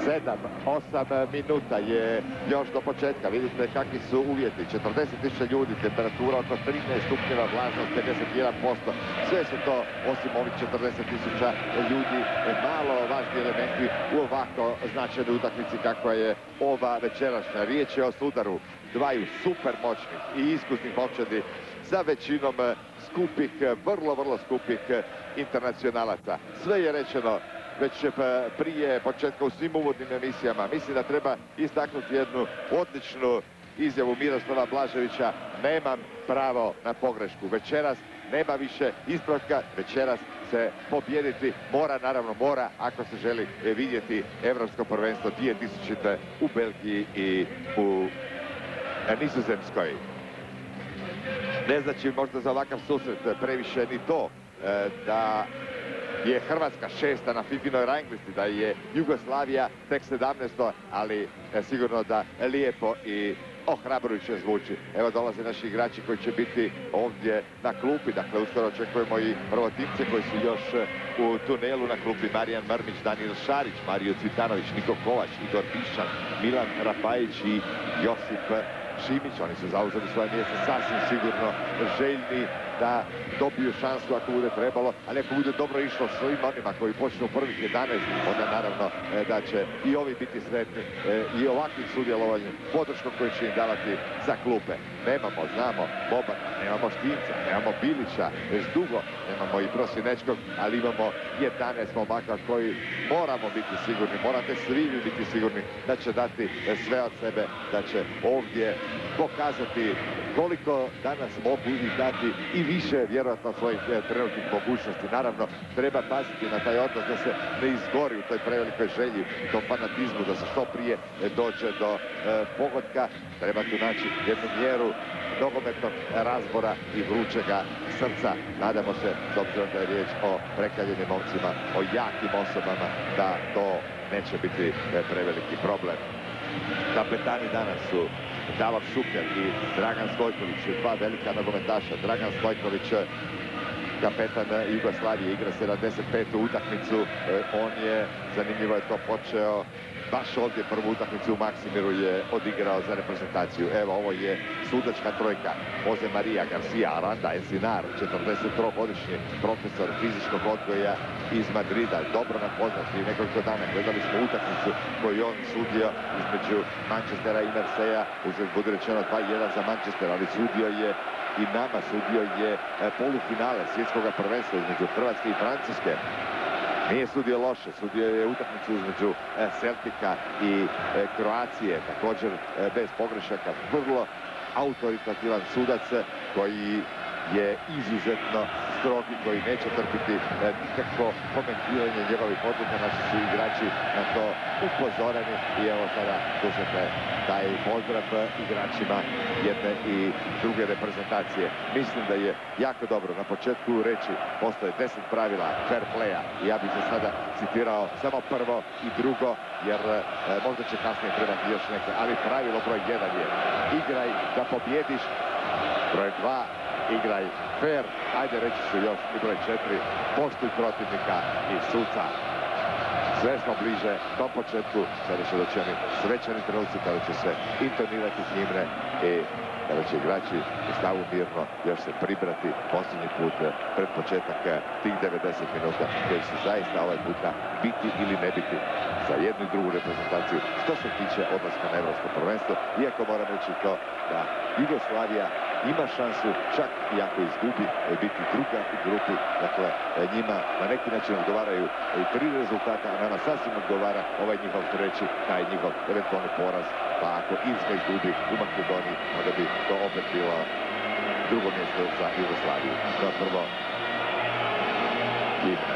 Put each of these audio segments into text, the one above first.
7-8 minuta je još do početka. Vidite kakvi su uvjeti. 40.000 ljudi, temperatura oko 13 stupnjeva, vlažnost 51%. Sve su to, osim ovih 40.000 ljudi, malo važni elementi u ovako značajnoj utakmici kakva je ova večerašnja. Riječ je o sudaru dvaju super moćnih i iskusnih momčadi za većinom skupih, vrlo skupih internacionalaca. Sve je rečeno već prije početka u svim uvodnim emisijama. Mislim da treba istaknuti jednu odličnu izjavu Miroslava Blaževića. Nemam pravo na pogrešku. Večeras nema više ispravka. Večeras se pobijediti mora, naravno mora, ako se želi vidjeti Evropsko prvenstvo 2000. u Belgiji i u Nizozemskoj. Ne znači možda za ovakav susret previše ni to da je Hrvatska 6. na FIFA-inoj rang listi, da je Jugoslavija tek 17. ali sigurno da lijepo i ohrabrujuće zvuči. Evo dolaze naši igrači koji će biti ovdje na klupi. Dakle, uskoro očekujemo i prvotimce koji su još u tunelu na klupi. Marijan Mrmić, Danijel Šarić, Mario Cvitanović, Niko Kovač, Igor Pišan, Milan Rapajić i Josip Šimić. Oni su zauzeli svoje mjesto sasvim sigurno željni da dobiju šansu ako bude trebalo, ali ako bude dobro išlo svim onima koji počnu prvih 11, onda naravno da će i ovi biti sretni i ovakvim sudjelovanjem, podrškom koju će im davati za klupe. Nemamo, znamo, Bobana, nemamo Štinca, nemamo Bilića, već dugo nemamo i Prosinečkog, ali imamo 11 momaka koji moramo biti sigurni, morate svi vi biti sigurni da će dati sve od sebe, da će ovdje pokazati koliko danas mogu i dati i više vjerojatno svojih trenutnih mogućnosti. Naravno, treba paziti na taj odnos da se ne izgori u toj prevelikoj želji, u tom fanatizmu, da se što prije dođe do pogotka. Treba tu naći jednu mjeru nogometnog razbora i vrućega srca. Nadamo se, s obzirom da je riječ o prekaljenim momcima, o jakim osobama, da to neće biti preveliki problem. Kapetani danas su Davor Šuker i Dragan Stojković, dva velika nogometaša. Dragan Stojković, kapetan Jugoslavije, igra 75. utakmicu. On je, zanimljivo je to, počeo baš ovdje prvu utakmicu u Maksimiru je odigrao za reprezentaciju. Evo, ovo je sudačka trojka. Jose Maria Garcia Aranda Encinar, 43-godišnji profesor fizičkog odgoja iz Madrida. Dobro nam poznat, prije nekoliko dana gledali smo utakmicu koju on sudio između Manchestera i Marseja. Uzet bude rečeno 2-1 za Manchester, ali sudio je i nama, sudio je polufinale svjetskog prvenstva između Hrvatske i Francuske. Nije sudio loše, sudio je utakmicu između Celtica i Kroacije, također bez pogrešaka, vrlo autoritativan sudac koji je izuzetno strogi, koji neće trpiti nikakvo komentiranje njegovih odluka. Naši su igrači na to upozoreni i evo sada slušajte taj pozdrav igračima jedne i druge reprezentacije. Mislim da je jako dobro na početku reći postoje 10 pravila fair playa i ja bih se sada citirao samo prvo i drugo, jer možda će kasnije trebati još neke, ali pravilo broj 1 je igraj da pobjediš, broj 2 igraj fair, ajde reći su još i broj 4, poštuj protivnika i suca. Sve smo bliže tom početku, sada će doći oni svečani trenuci kada će se intonirati himne i kada će igrači u stavu mirno još se pribrati posljednji put pred početak tih 90 minuta koji su zaista ovaj puta biti ili ne biti za jednu i drugu reprezentaciju što se tiče odlaska na Evropsko prvenstvo, iako moram reći to da Jugoslavija ima šansu, čak i ako izgubi, biti druga u grupi. Dakle, njima na neki način odgovaraju i 3 rezultata, a nama sasvim odgovara ovaj njihov treći, taj njihov eventualni poraz. Pa ako Irska izgubi u Makedoniji, onda bi to opet bilo drugo mjesto za Jugoslaviju. To je prvo himna.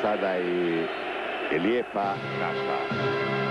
sada i lijepa naša.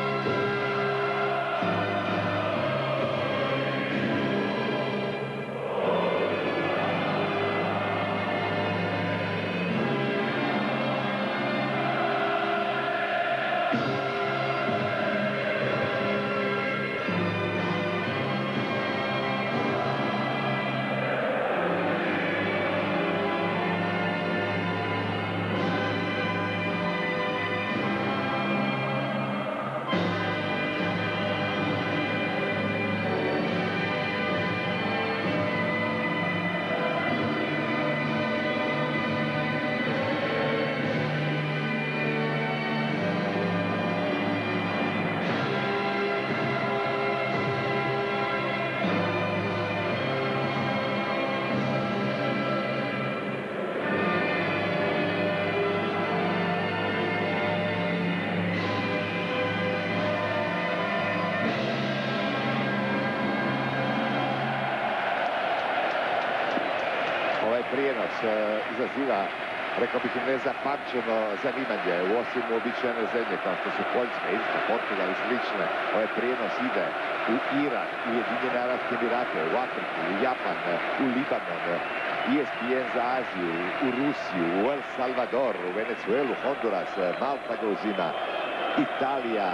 Prijenos izaziva, rekao bih, nezapamćeno zanimanje u osim uobičajene zemlje kao što su Poljska, Irska, Portugal i slične. Ovaj prijenos ide u Iran, u Ujedinjene Arapske Emirate, u Afriku, u Japan, u Libanon, ESPN za Aziju, u Rusiju, u El Salvador, u Venezuelu, Honduras, Malta ga uzima, Italija.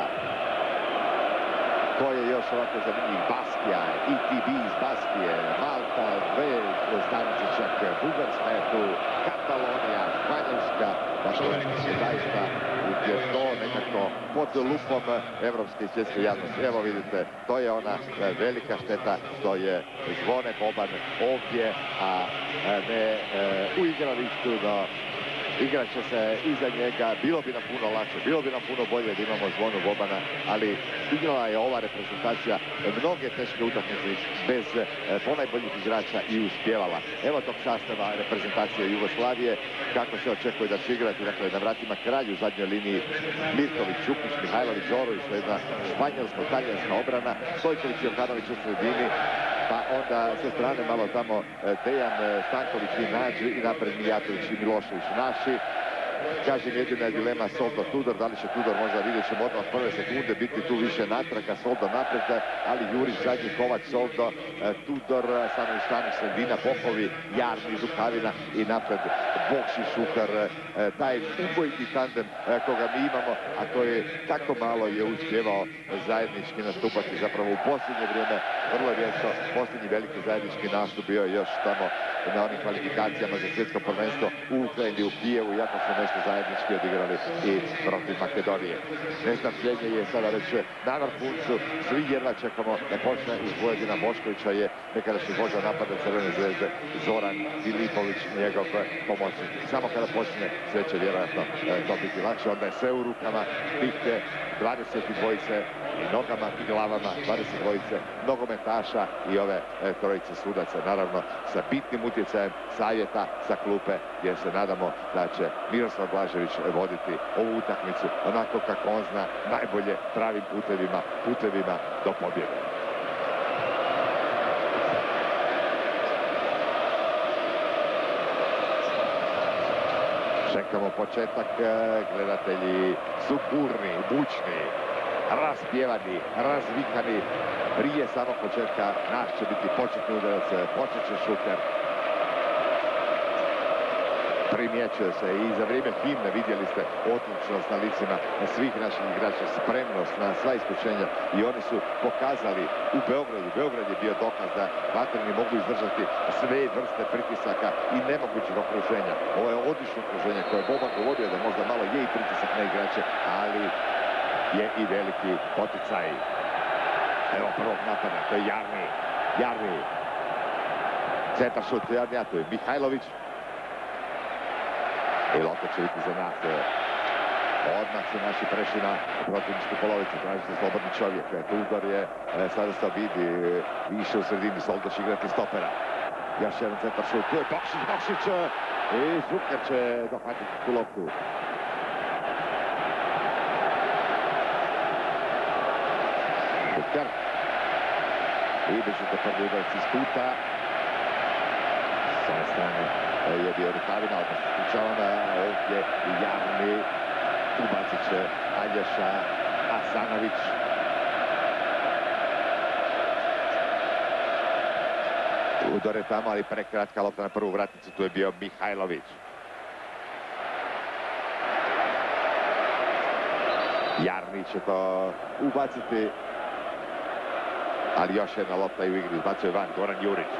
To je još ovako zanimljiv, Baskija, ETB iz Baskije, Malta, dve stanice čak, Bugarska je tu, Katalonija, Španjolska, dakle, zaista je to nekako pod lupom evropske i svjetske javnosti. Evo vidite, to je ona velika šteta što je zvone Boban ovdje, a ne u igralištu, no igrat će se iza njega, bilo bi nam puno lakše, bilo bi nam puno bolje da imamo Zvonu Bobana, ali igrala je ova reprezentacija mnoge teške utakmice bez ponajboljih igrača i uspjevala. Evo tog sastava reprezentacije Jugoslavije, kako se očekuje da će igrati, dakle na vratima kralj u zadnjoj liniji Mirković, Čupić, Mihajlović, Đorović, to je jedna španjolsko-talijanska obrana, Stojković i Jokanović u sredini, pa onda sa strane malo tamo Dejan Stanković i Nađi i napred Mijatović i Milošević naši. Kažem, jedina je dilema Soldo-Tudor, da li će Tudor, možda vidjet ćemo odmah prve sekunde biti tu više natraga, Soldo napred, ali Jurić, zadnji, Kovač, Soldo, Tudor, Stanović, Štanić, sredina, Popovi, Jarni, Rukavina i napred Bokši, Šukar, taj ubojni tandem koga mi imamo, a koji tako malo je uspjevao zajednički nastupati. Zapravo u posljednje vrijeme vrlo rijetko, posljednji veliki zajednički nastup bio je još tamo na onim kvalifikacijama za svjetsko prvenstvo u Ukrajini, u Kijevu, iako su nešto zajednički odigrali i protiv Makedonije. Nestrpljenje je sada već na vrhuncu, svi jedva čekamo da počne uz Vojvodina Boškovića je nekadašnji vođa napada Crvene zvezde Zoran Filipović, njegov pomoćnik. Samo kada počne sve će vjerojatno to biti lakše, onda je sve u rukama tih 22 i nogama i glavama, 22 nogometaša i ove trojice sudaca, naravno sa bitnim utjecajem savjeta sa klupe, jer se nadamo da će Miroslav Blažević voditi ovu utakmicu onako kako on zna, najbolje, pravim putevima do pobjede. Čekamo početak, gledatelji su burni, bučni, raspjevani, razvikani. Prije samog početka naš će biti početni udarac, počet će Šuker. Primjećuje se i za vrijeme himne vidjeli ste odlučnost na licima svih naših igrača, spremnost na sva iskušenja i oni su pokazali u Beogradu. Beograd je bio dokaz da vatreni mogu izdržati sve vrste pritisaka i nemogućih okruženja. Ovo je odlično okruženje koje je Boban govorio da možda malo je i pritisak na igrače, ali je i veliki poticaj. Evo prvog napada, to je Jarni. Centar šut, Jarnija, tu je Mihajlović. I lopta će biti za nas. Odmah su naši prešli na protivničku polovicu, traži se slobodni čovjek. Tudor je sada se vidi više u sredini, Soldo će igrati stopera. Još jedan centar šut, tu je Bokšić i Šuker će dohvatiti tu loptu. Šuker. I bežite prvi udarac iz kuta. S ove strane je bio Rukavina, odnosno ispričavana, ovdje Jarni, ubacit će Aljaša Asanović. Udore tamo, ali prekratka lopta na prvu vratnicu, tu je bio Mihajlović. Jarni će to ubaciti, ali još jedna lopta i u igri izbacuje van Goran Jurić.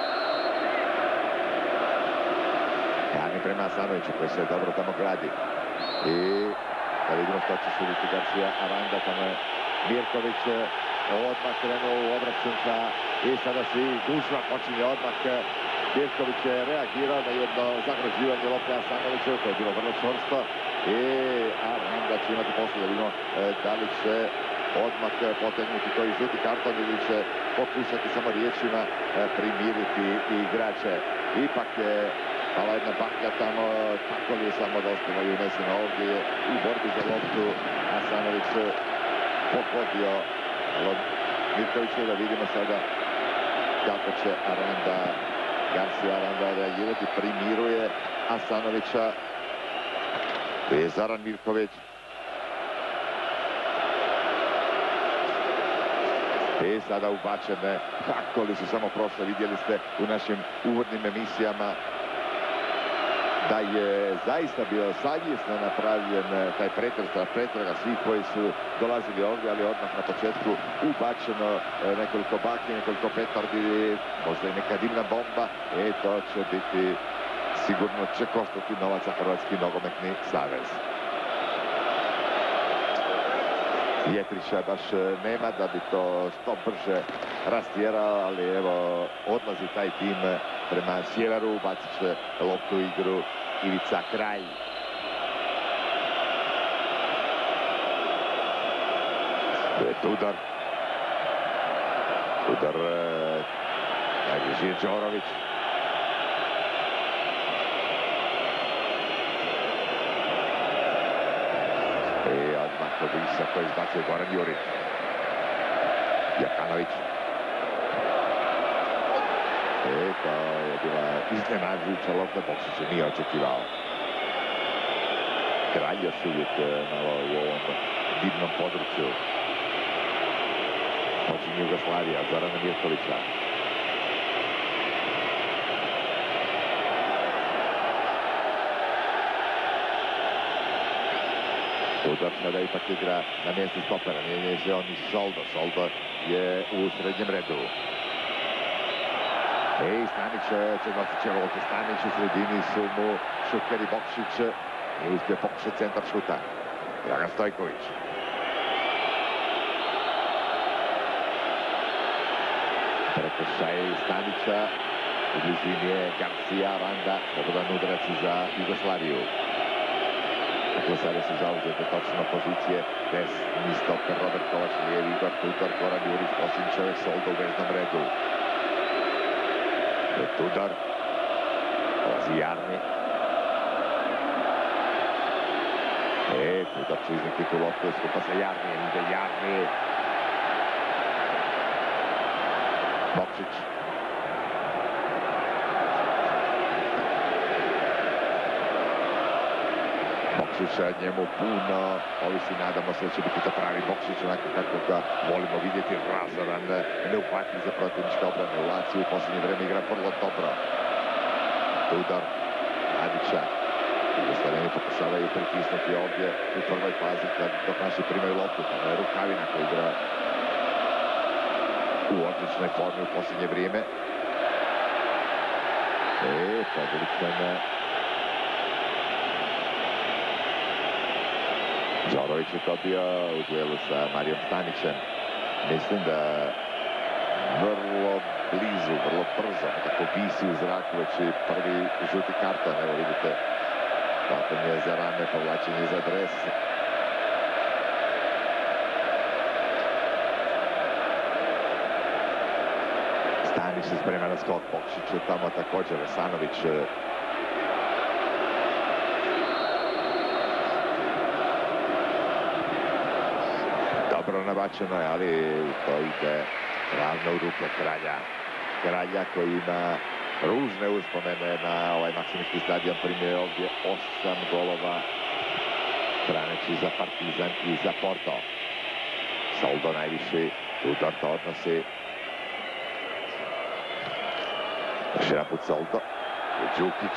Jarni prema Asanoviću koji se dobro tamo gradi. I da vidimo što će suditi Garcia Aranda, tamo je Mirković odmah krenuo u obračun i sada svi gužva počinje odmah. Mirković je reagirao na jedno zagroživanje lopte Asanovića, koje je bilo vrlo čvrsto. I Aranda će imati posle, da vidimo da li će odmah potegnuti koji žuti karton ili će pokušati samo riječima primiriti igrače. Ipak je pala jedna baklja tamo, tako li je samo dospjela i unesena ovdje je u borbi za loptu Asanović pogodio Mirkovića, da vidimo sada kako će Garcia Aranda reagirati, primiruje Asanovića. Tu je Zoran Mirković. I sada ubačene, kako li su samo prošle, vidjeli ste u našim uvodnim emisijama da je zaista bio savjesno napravljen taj pretraga svih koji su dolazili ovdje, ali odmah na početku ubačeno nekoliko baklji, nekoliko petardi, možda i neka dimna bomba. I to će biti, sigurno će koštati novaca Hrvatski nogometni savez. Jetrića baš nema da bi to što brže rastjerao, ali evo odlazi taj tim prema sjeveru, bacit će loptu u igru Ivica Kralj. To je Tudor. Tudor, najbliži je Đorović. I odmah kod Isa koji izbacuje Goran Jurić. Jakanović. To je bila iznenađujuća lopta, Bokšić je nije očekivao. Kralj još uvijek malo u ovom divnom području. Počinje Jugoslavija, Zorana Mirkovića. Tudor sada ipak igra na mjestu stopera, mijenja se on i Soldo. Soldo je u srednjem redu. I Stanić će nositi loptu. Stanić u sredini su mu Šuker i Bokšić. I uspije pokušati centar šuta. Dragan Stojković. Prekršaj Stanića. U blizini je Garcia Aranda. Slobodan udarac za Jugoslaviju. Dakle, sada su zauzete točno pozicije. Desni stoper Robert Kovač, lijevi Igor Tudor, Goran Jurić, posljednji čovjek Soldo u veznom redu. Tudor, dolazi Jarni. Tudor će iznijeti tu loptu skupa sa Jarnijem, ide Jarni. Bokšić. Bokšić njemu puno, ovisi, nadamo se da će biti to pravi Bokšić, onako kako ga volimo vidjeti, razoran, neuhvatljiv za protivničke obrane. U Laciju u posljednje vreme igra vrlo dobro. Tudor, Radića. Jugoslavljani pokušavaju pritisnuti ovdje u prvoj fazi dok naši primaju loptu. Tamo je Rukavina koji igra u odličnoj formi u posljednje vrijeme. Podličan Đorović je to bio u duelu sa Marijom Stanićem. Mislim da vrlo blizu, vrlo brzo, tako visi u zraku već i prvi žuti karton. Evo vidite, hvatanje za rame, povlačenje za dres. Stanić se sprema na skok, Bokšić je tamo također, Asanović. Dobro nabačeno je, ali to ide ravno u ruke Kralja. Kralja koji ima ružne uspomene na ovaj Maksimički stadion. Primio je ovdje 8 golova, braneći za Partizan i za Porto. Soldo najviši, Tudor to odnosi. Još jedan put Soldo, Đukić.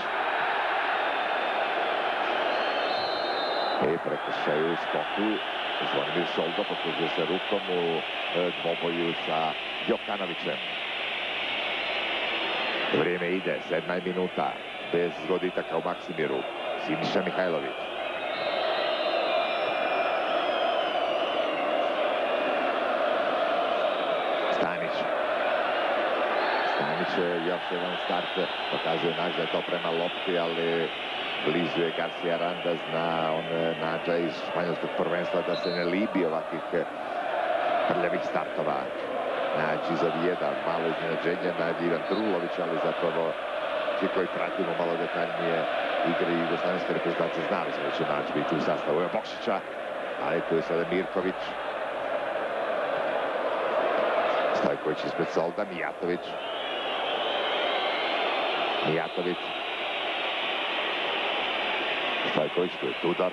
I prekršaj u skoku. Zvonimir Soldo poslužuje se rukom u dvoboju sa Jokanovićem. Vrijeme ide, 7. minuta, bez zgoditaka u Maksimiru. Siniša Mihajlović. Stanić. Stanić još jedan start, pokazuje Nađ da je to prema lopti, ali blizu je Garcia Aranda, zna on Nađa iz španjolskog prvenstva da se ne libi ovakvih prljavih startova. Nađ izavijeda, malo iznenađenje Nađ Ivan Drulović, ali zapravo svi koji pratimo malo detaljnije igre jugoslavenske reprezentacije znali smo da će Nađ biti u sastavu Bokšića, ali tu je sada Mirković. Stojković ispred Solda, Mijatović. Mijatović. Stojković, tu je Tudor.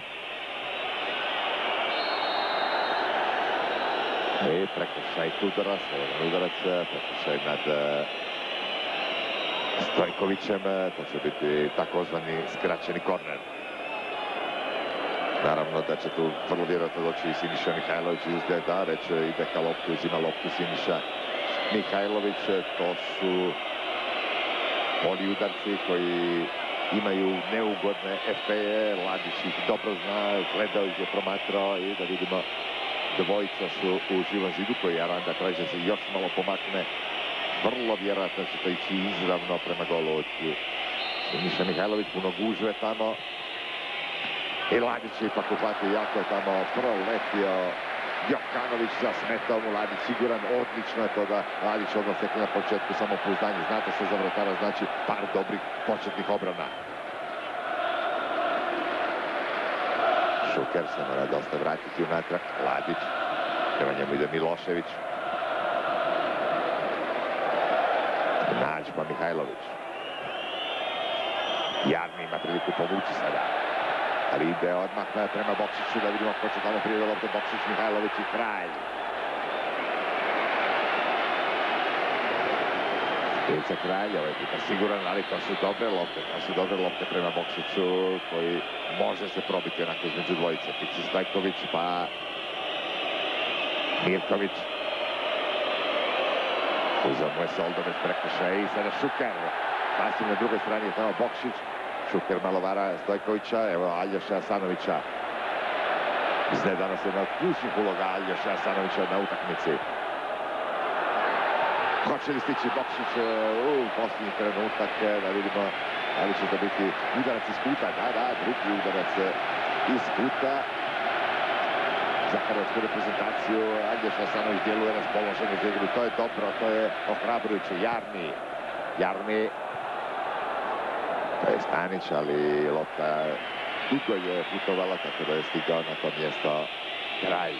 I prekršaj Tudora, slobodan udarac, prekršaj nad Stojkovićem, to će biti takozvani skraćeni korner. Naravno da će tu vrlo vjerojatno doći i Siniša Mihajlović izuzde da već ide ka loptu, uzima loptu Siniša Mihajlović. To su oni udarci koji imaju neugodne efeje, Ladić ih dobro zna, gledao ih je, promatrao i da vidimo dvojica su u živom zidu koji Aranda traži da se još malo pomakne. Vrlo vjerojatno će to ići izravno prema golu. Siniša Mihajlović puno gužve tamo. I Ladić je ipak uhvatio jako tamo, proletio Jokanović, zasmetao mu Ladić, siguran, odlično je to da Ladić odmah stekne na početku samopouzdanje. Znate se za vratara znači par dobrih početnih obrana. Šuker se mora dosta vratiti unatrag, Ladić, prema njemu ide Milošević. Nađ pa Mihajlović. Jarni ima priliku povući sada. Ali ide odmah prema Bokšiću, da vidimo ko će tamo prije do lopte. Bokšić, Mihajlović i Kralj. Ivica Kralj, ovaj puta siguran, ali to su dobre lopte. To su dobre lopte prema Bokšiću, koji može se probiti onako između dvojice. Fici Stojković, pa Mirković. Uzao mu je Soldo bez prekršaja i sada Šuker. Sasvim na drugoj strani je tamo Bokšić. Šuker malo vara Stojkovića, evo Aljoša Asanovića. Mislim da je danas jedna od ključnih uloga Aljoša Asanovića na utakmici. Hoće li stići Bokšić u posljednji trenutak, da vidimo da li će to biti udarac iz kuta. Da, drugi udarac iz kuta. Za hrvatsku reprezentaciju Aljoša Asanović djeluje raspoložen za igru. To je dobro, to je ohrabrujuće. Jarni. To je Stanić, ali lopta dugo je putovala, tako da je stigao na to mjesto Kralj.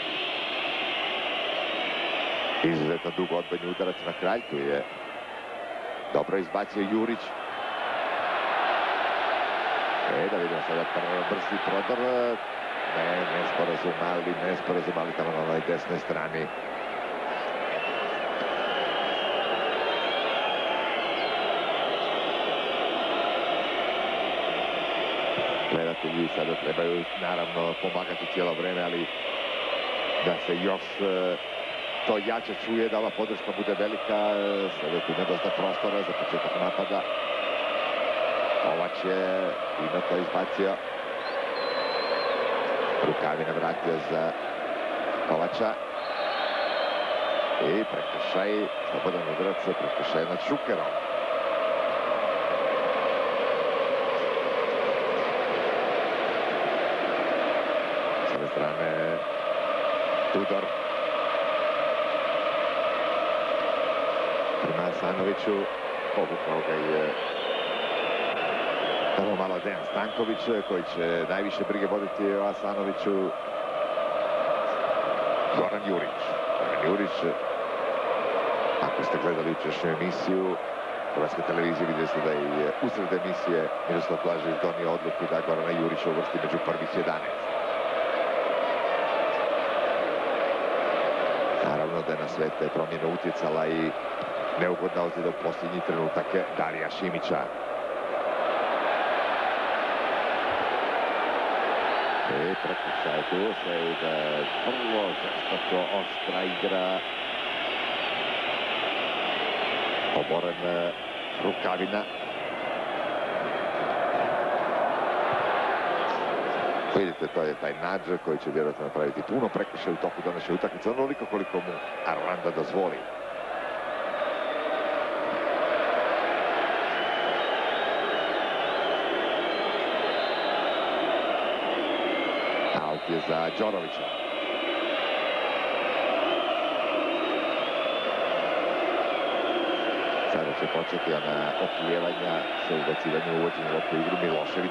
Izuzetno dugo odbojni udarac na Kralj, tu je dobro izbacio Jurić. Da vidimo sada brzi prodor. Nesporazum, ali tamo na onoj desnoj strani. Gledatelji sada trebaju naravno pomagati cijelo vrijeme, ali da se još to jače čuje, da ova podrška bude velika. Sada tu ima dosta prostora za početak napada. Kovač je fino to izbacio. Rukavina vratio za Kovača. I prekršaj, slobodan udarac, prekršaj nad Šukerom. S ove strane Tudor. Prema Asanoviću, povukao ga je tamo malo Dejan Stanković, koji će najviše brige voditi o Asanoviću. Goran Jurić. Ako ste gledali jučerašnju emisiju, Hrvatskoj televiziji. Vidjeli ste da je usred emisije Miroslav Blažić donio odluku da Gorana Jurića uvrsti među prvih 11. Naravno da je na sve te promjene utjecala i neugodna ozljeda u posljednji trenutak Darija Šimića. I prekršaj tu se ide vrlo žestoko, oštra igra. Oboren Rukavina. Vidite, to je taj Nadžer koji će vjerojatno napraviti puno prekršaja u toku današnje utakmice, onoliko koliko mu Arlanda dozvoli. Aut je za Đorovića. Sada će početi ona oklijevanja sa ubacivanjem uvođenja lopte u igru. Milošević.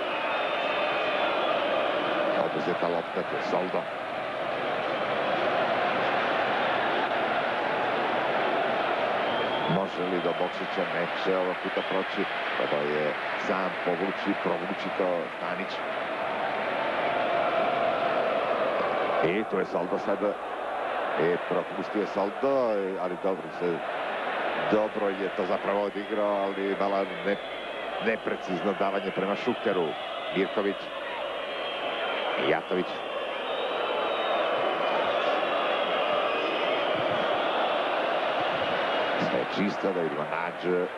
Oduzeta lopta, to je Soldo. Može li do Bokšića? Neće ovog puta proći. Treba je sam provući to Stanić. I tu je Soldo sada. Propustio je Soldo, ali dobro je to zapravo odigrao, ali malo neprecizno davanje prema Šukeru. Mirković. Jatović. Sve je čisto, da vidimo Nađ.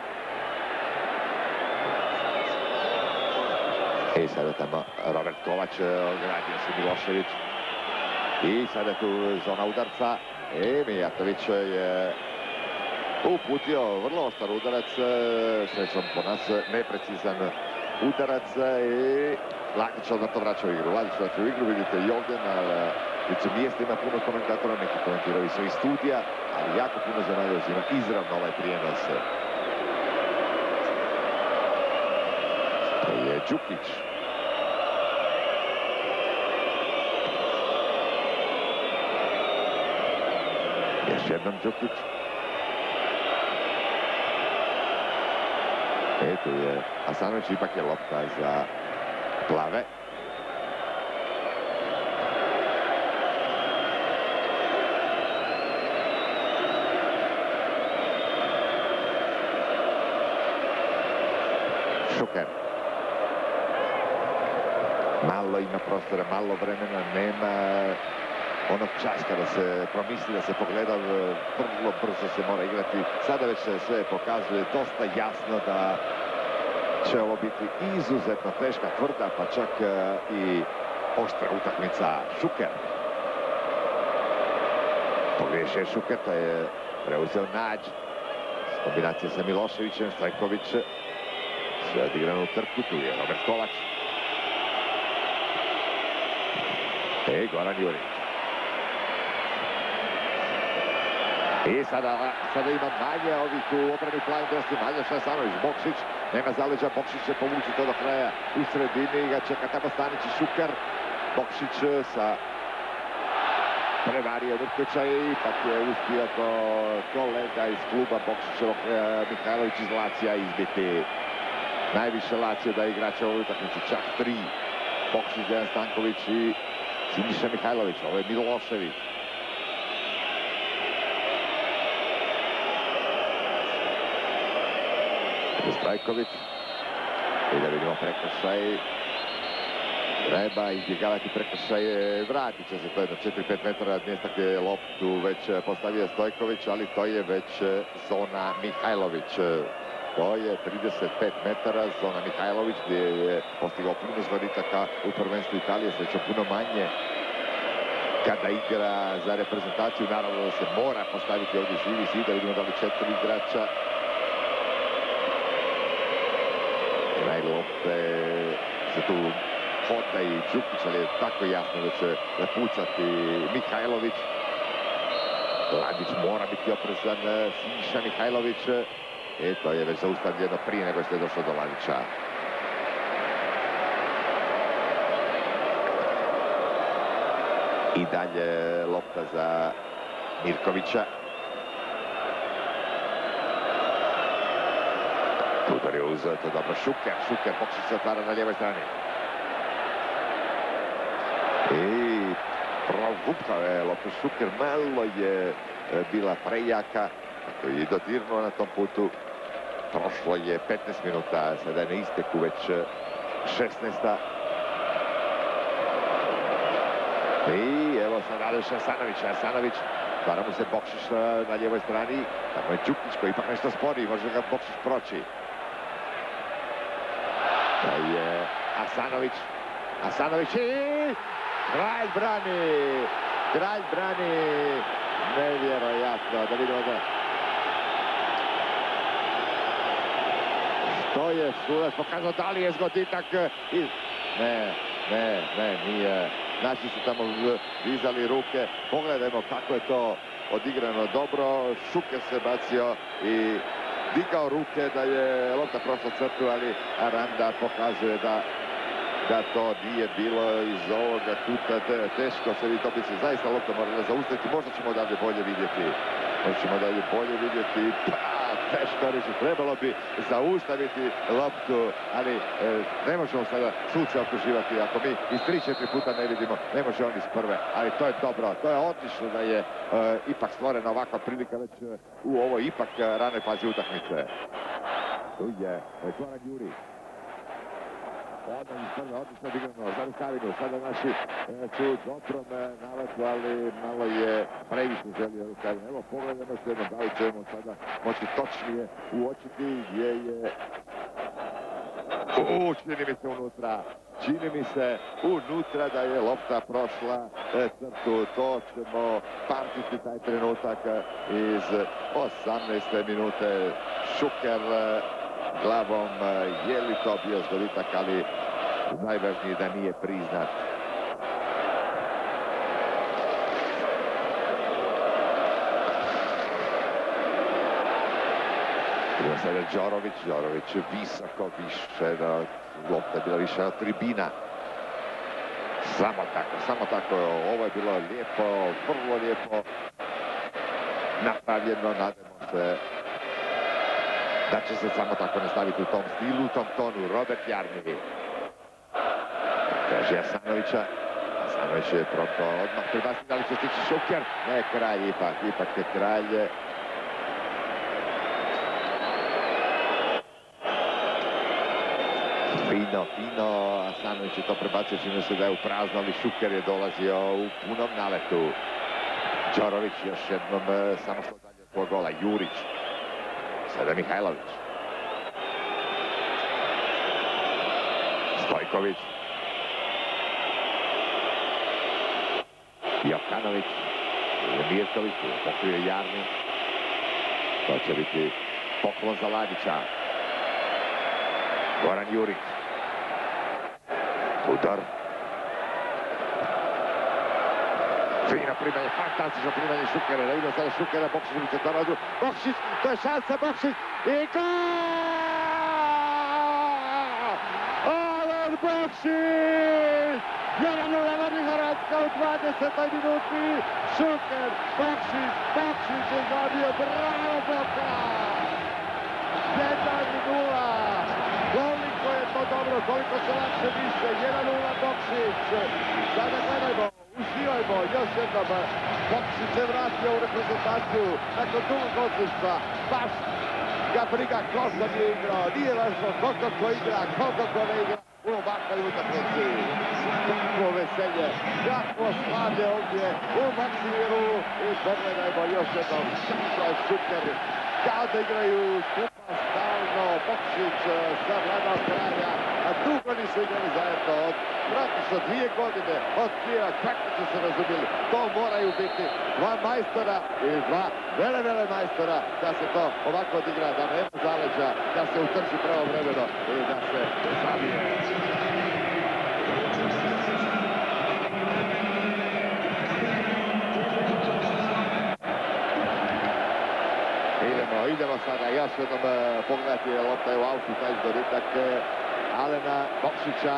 I sada tamo Robert Kovač, ogradio se Milošević. I sada tu zona udarca. Mijatović je uputio vrlo oštar udarac. Srećom po nas neprecizan udarac i Lakić odmah to vraća u igru. Lakić vraća u igru, vidite i ovdje na licu mjesta ima puno komentatora, neki komentiraju iz svojih studija, ali jako puno zemalja uzima izravno ovaj prijenos. To je Đukić. Još jednom Đukić. Tu je Asanović, ipak je lopta za plave. Šuker. Malo ima prostora, malo vremena, nema onog časa da se promisli, da se pogleda, vrlo brzo se mora igrati. Sada već se sve pokazuje dosta jasno da će ovo biti izuzetno teška, tvrda, pa čak i oštra utakmica. Šuker. Pogriješio Šuker, to je preuzeo Nađ. Kombinacija sa Miloševićem, Stojković. Sve odigrano u trku, tu je Robert Kovač. Goran Jurić. I sada ima manje ovih u obrani plavi dosti manje. Šasanović, Bokšić, nema zaleđa, Bokšić će povući to do kraja u sredini, ga čeka tamo Stanić i Šuker. Bokšić sa prevario Mrkovića i ipak je uspio kolega iz kluba Bokšićevog Mihajlović iz Lacija izbiti. Najviše Lacio da je igrač ovoj utakmici, čak 3. Bokšić, Dejan Stanković i Siniša Mihajlović, ovo je Milošević. Stojković. I da vidimo prekršaj. Treba izbjegavati prekršaje. Vratit će se to jedno 4-5 metara od mjesta gdje je loptu već postavio Stojković, ali to je već zona Mihajlović. To je 35 metara, zona Mihajlović, gdje je postigao puno zgoditaka u prvenstvu Italije, srećom puno manje kada igra za reprezentaciju. Naravno da se mora postaviti ovdje živi zid, da vidimo da li 4 igrača. Lopte se tu hoda i Đukić, ali je tako jasno da će pucati Mihajlović. Ladić mora biti oprezan, Siniša Mihajlović. To je već zaustavljeno prije nego što je došlo do Ladića. I dalje lopta za Udar je uzeto, dobro, Šuker, Bokšić se otvara na lijevoj strani. I provukao je loptu Šuker, malo je bila prejaka, tako je i dodirnuo na tom putu. Prošlo je 15 minuta, sada je na isteku već 16. I evo sad Aleš Asanović, stvara mu se Bokšić na lijevoj strani, tamo je Đukić koji ipak nešto spori, može ga Bokšić proći. To je Asanović i Kralj brani, nevjerojatno, da vidimo da... To je sudac pokazao, da li je zgoditak i... Ne, nije. Naši su tamo dizali ruke. Pogledajmo kako je to odigrano dobro. Šuker se bacio i digao ruke da je lopta prošla crtu, ali Aranda pokazuje da to nije bilo iz ovoga kuta. Teško se vidi, to bi se zaista lopta morala zaustaviti. Možda ćemo dalje bolje vidjeti. Teško reći, trebalo bi zaustaviti loptu, ali ne možemo sada suce optuživati. Ako mi iz 3-4 puta ne vidimo, ne može on iz prve, ali to je dobro, to je odlično da je ipak stvorena ovakva prilika već u ovoj ipak ranoj fazi utakmice. Tu je Goran Jurić. Odmah iz prve, odlično odigrano za Rukavinu, sada naši su dobrom naletu, ali malo je previše želio Rukavinu. Evo, pogledajmo što jedno, da li ćemo sada moći točnije uočiti gdje je... Čini mi se unutra da je lopta prošla crtu. To ćemo pamtiti taj trenutak iz 18. minute. Šuker glavom, je li to bio zgoditak, ali najvažnije da nije priznat. Idemo sada Đorović visoko, više, lopta je bila više od tribina. Samo tako, ovo je bilo lijepo, vrlo lijepo napravljeno, nadamo se da će se samo tako nastaviti u tom stilu, u tom tonu. Robert Jarni traži Asanovića. Asanović je proto odmah prebaciti, da li će stići Šuker? Ne, Kralj, ipak je Kralj. Fino, Asanović je to prebacio, čini se da je u prazno, ali Šuker je dolazio u punom naletu. Đorović još jednom samo što dalje od svog gola. Jurić. Sada Mihajlović. Stojković. Jokanović. Mirković. Pokrio Jarni. To će biti poklon za Ladića. Goran Jurić. Udar. Fino primanje, fantastično primanje Šukera. Da vidimo sada Šukera, Bokšić se tamo. Bokšić, to je šansa, Bokšić i gol! Alen Bokšić! 1-0 Vrniharačka u 20. minuti. Šuker, Bokšić je zabio, bravo Boka! 1-0. Koliko je to dobro, koliko se lakše više. 1-0 Bokšić. Sada gledajmo. Uživajmo, još jednom, Bokšić se vratio u reprezentaciju nakon dugog odsustva. Baš ga briga koliko nije igrao, nije važno koliko ko igra, koliko ko ne igra u ovakvoj utakmici. Kakvo veselje, kakvo slavlje ovdje u Maksimiru i pogledajmo još jednom Šuker kao da igraju skupa stalno. Bokšić sa Vladom Kralja, a dugo nisu igrali zajedno od praktično 2 godine od Kijeva. Kako su se razumjeli, to moraju biti dva majstora i dva vele majstora da se to ovako odigra, da nema zaleđa, da se utrči pravovremeno i da se zabije. Idemo sada još jednom pogledati, lopta je u autu, taj zgoditak Alena Bokšića.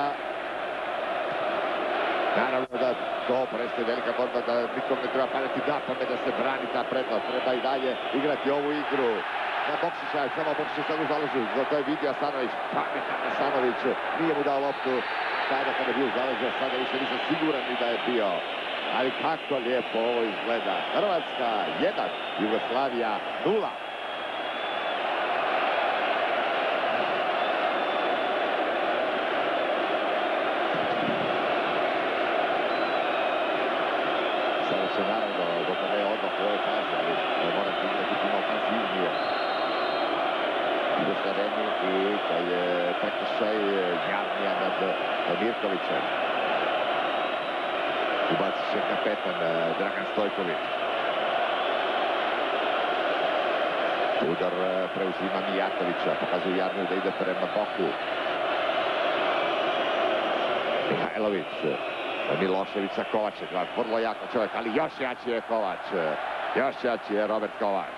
Naravno da to prestaje velika borba, da nikom ne treba padati na pamet da se brani ta prednost. Treba i dalje igrati ovu igru. na Bokšića, samo Bokšić sad u zaležu, zato je vidio Asanović, pametan Asanović, nije mu dao loptu, tada kada je bio u zaležu, sada više nisam siguran ni da je bio. Ali kako lijepo ovo izgleda. Hrvatska 1, Jugoslavija 0. Sada će naravno, dok ne odmah u ovoj fazi, ali moram igrati puno ofanzivnije. Jugoslaveni i to je prekršaj Jarnija nad Mirkovićem. Ubacit će kapetan Dragan Stojković. Udar preuzima Mijatovića, pokazuje Jarniju da ide prema boku. Mihajlović, Milošević sa Kovačem, vrlo jako čovjek, ali još jači je Kovač. Još jači je Robert Kovač.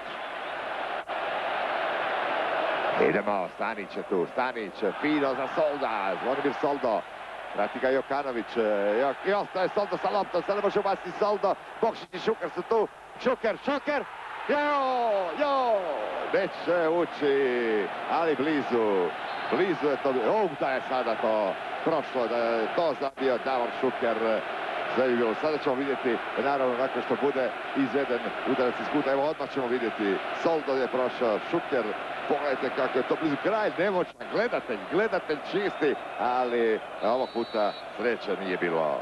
Idemo, Stanić je tu, Stanić, fino za Solda, Zvonimir Soldo. Prati ga Jokanović, i ostaje Soldo sa loptom, sada može ubaciti Soldo, Bokšić i Šuker su tu, Šuker, jo, neće ući, ali blizu je to, da je sada to prošlo, da je to zabio Davor Šuker. Sada ćemo vidjeti, naravno, nakon što bude izveden udarac iz kuta, evo odmah ćemo vidjeti, Soldo je prošao, Šuker, pogledajte kako je to blizu, kraj nemoćan, gledatelj čisti, ali ovog puta sreća nije bilo.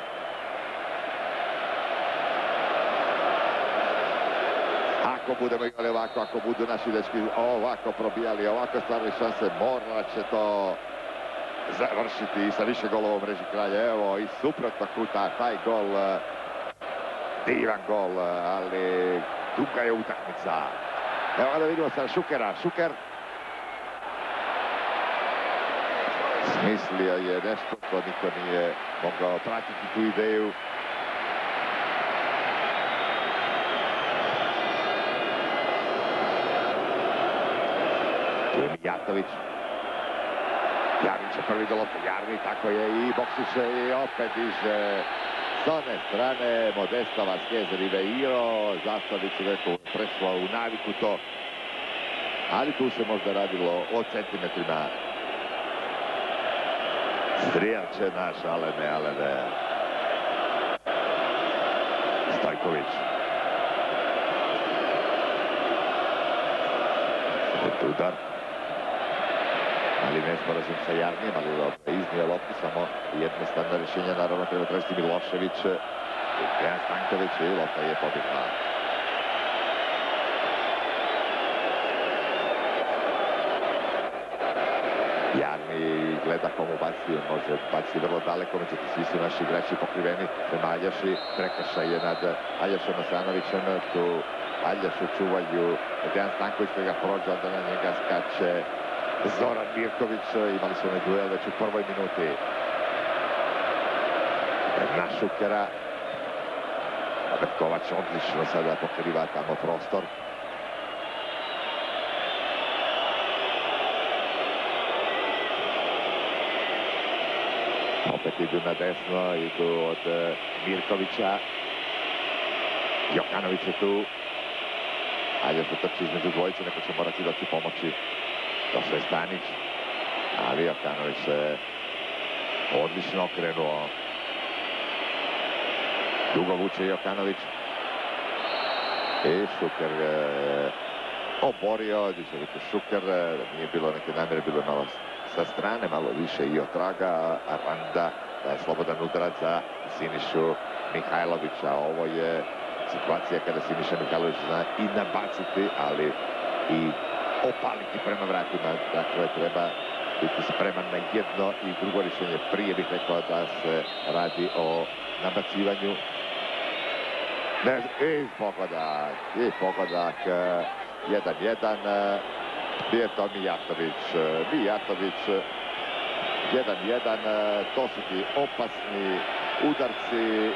Ako budemo igrali ovako, ako budu naši dečki ovako probijali, ovako stvarali šanse, morat će to završiti i sa više golova u mreži kralja. Evo, i suprotnog kuta, taj gol, divan gol, ali duga je utakmica. Evo da vidimo sada Šukera, Šuker smislio je nešto, to niko nije mogao pratiti tu ideju. Tu je Mijatović. Jarnić je prvi do lopte, Jarni, tako je, i Bokšić i opet diže s one strane Modesto Vazquez Ribeiro, zastavicu neku prešla u naviku to, ali tu se možda radilo o centimetrima. Strijelče naš, Alene. Stojković. Udar. Ali nesporazum sa Jarnijem, ali dobro, iznio loptu, samo jednostavno rješenje, naravno treba tražiti Milošević, Dejan Stanković i lopta je pobjegla. Jarni gleda komu baci, može baci vrlo daleko, međutim svi su naši igrači pokriveni prema Aljaši, prekršaj je nad Aljašom Asanovićem, tu Aljašu čuvaju Dejan Stanković koji ga prođe, onda na njega skače Zoran Mirković, imali su onaj duel već u prvoj minuti. Na Šukera. Robert Kovač odlično sada pokriva tamo prostor. Opet idu na desno, idu od Mirkovića. Jokanović je tu. Aljaš trči između dvojice, neko će morati doći pomoći. Došao je Stanić, ali Jokanović se odlično okrenuo. Dugo vuče Jokanović. I Šuker oborio, Šuker, nije bilo neke namjere, bilo malo sa strane, malo više i od traga. Aranda daje slobodan udarac za Sinišu Mihajlovića. Ovo je situacija kada Siniša Mihajlović zna i nabaciti, ali i opaliti prema vratima. Dakle, treba biti spreman na jedno i drugo rješenje. Prije bih rekao da se radi o nabacivanju. I pogodak. 1-1. Gdje je to Mijatović? Mijatović. 1-1. To su ti opasni udarci.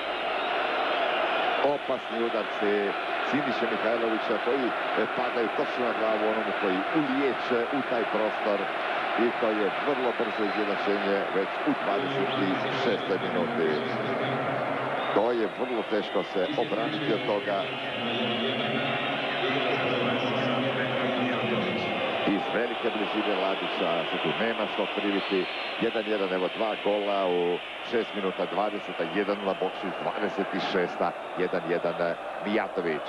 Siniše Mihajlovića koji padaju točno na glavu onomu koji ulijeće u taj prostor. I to je vrlo brzo izjednačenje već u 26. minuti. To je vrlo teško se obraniti od toga. velike blizine Ladića, se tu nema što kriviti. 1-1, evo 2 gola u 6 minuta 20, 1-0 Bokšić, 26, 1-1 Mijatović.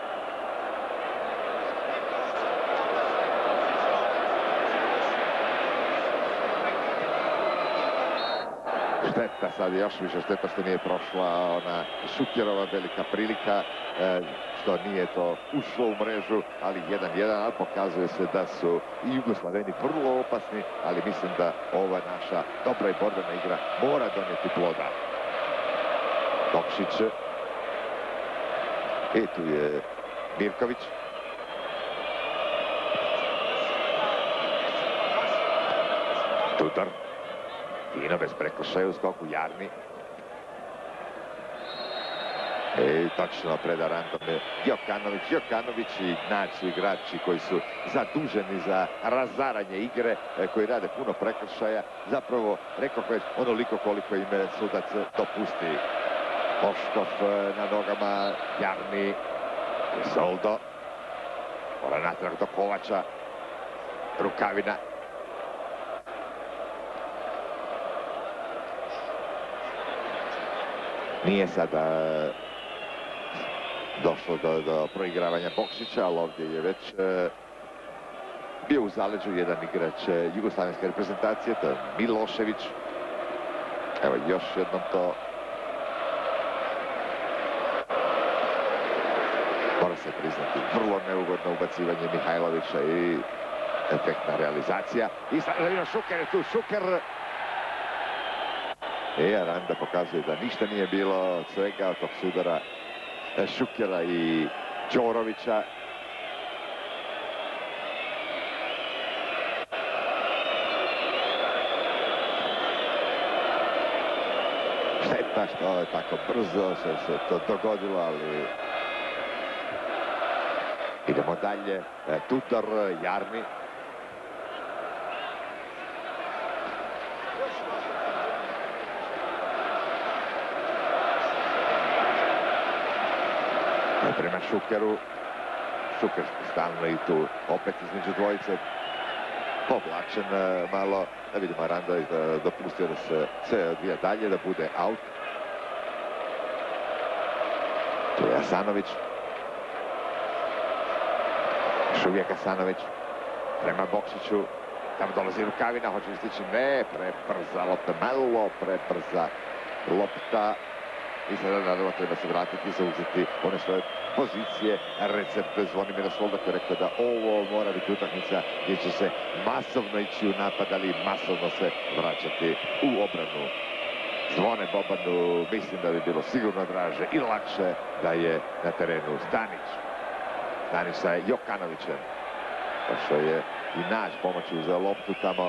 Šteta, sad još više šteta što nije prošla ona Šukerova velika prilika, što nije to ušlo u mrežu, ali 1-1, ali pokazuje se da su i Jugoslaveni vrlo opasni, ali mislim da ova naša dobra i borbena igra mora donijeti ploda. Bokšić. I tu je Mirković. Tudor. Fino bez prekršaja u skoku Jarni. I točno preda random Jokanović. Jokanović i Nač su igrači koji su zaduženi za razaranje igre, koji rade puno prekršaja. Zapravo, rekao već, onoliko koliko im sudac dopusti. Boškov na nogama, Jarni, Soldo. Mora natrag do Kovača. Rukavina. Nije sada došlo do proigravanja Bokšića, ali ovdje je već bio u zaleđu jedan igrač jugoslavenske reprezentacije, to je Milošević. Evo još jednom to. Mora se priznati, vrlo neugodno ubacivanje Mihajlovića i efektna realizacija. I sada Šuker je tu, Šuker. Aranda pokazuje da ništa nije bilo od svega, od tog sudara Šukera i Đorovića. Šteta što je tako brzo se to dogodilo, ali idemo dalje. Tudor, Jarni. Prema Šukeru. Šuker stalno i tu opet između dvojice. Povlačen malo. Da vidimo, Aranda je dopustio da se odvija dalje, da bude out. Tu je Asanović. Još uvijek Asanović. Prema Bokšiću. Tamo dolazi Rukavina, hoće li stići? Ne, prebrza lopta, malo prebrza lopta. I sada naravno treba se vratiti i zauzeti one svoje pozicije. Recept Zvonimira Solda koji je rekao da ovo mora biti utakmica gdje će se masovno ići u napad, ali masovno se vraćati u obranu. Zvone Bobanu mislim da bi bilo sigurno draže i lakše da je na terenu Stanić. Stanić sa Jokanovićem. Došao je i Nađ pomoći za loptu tamo.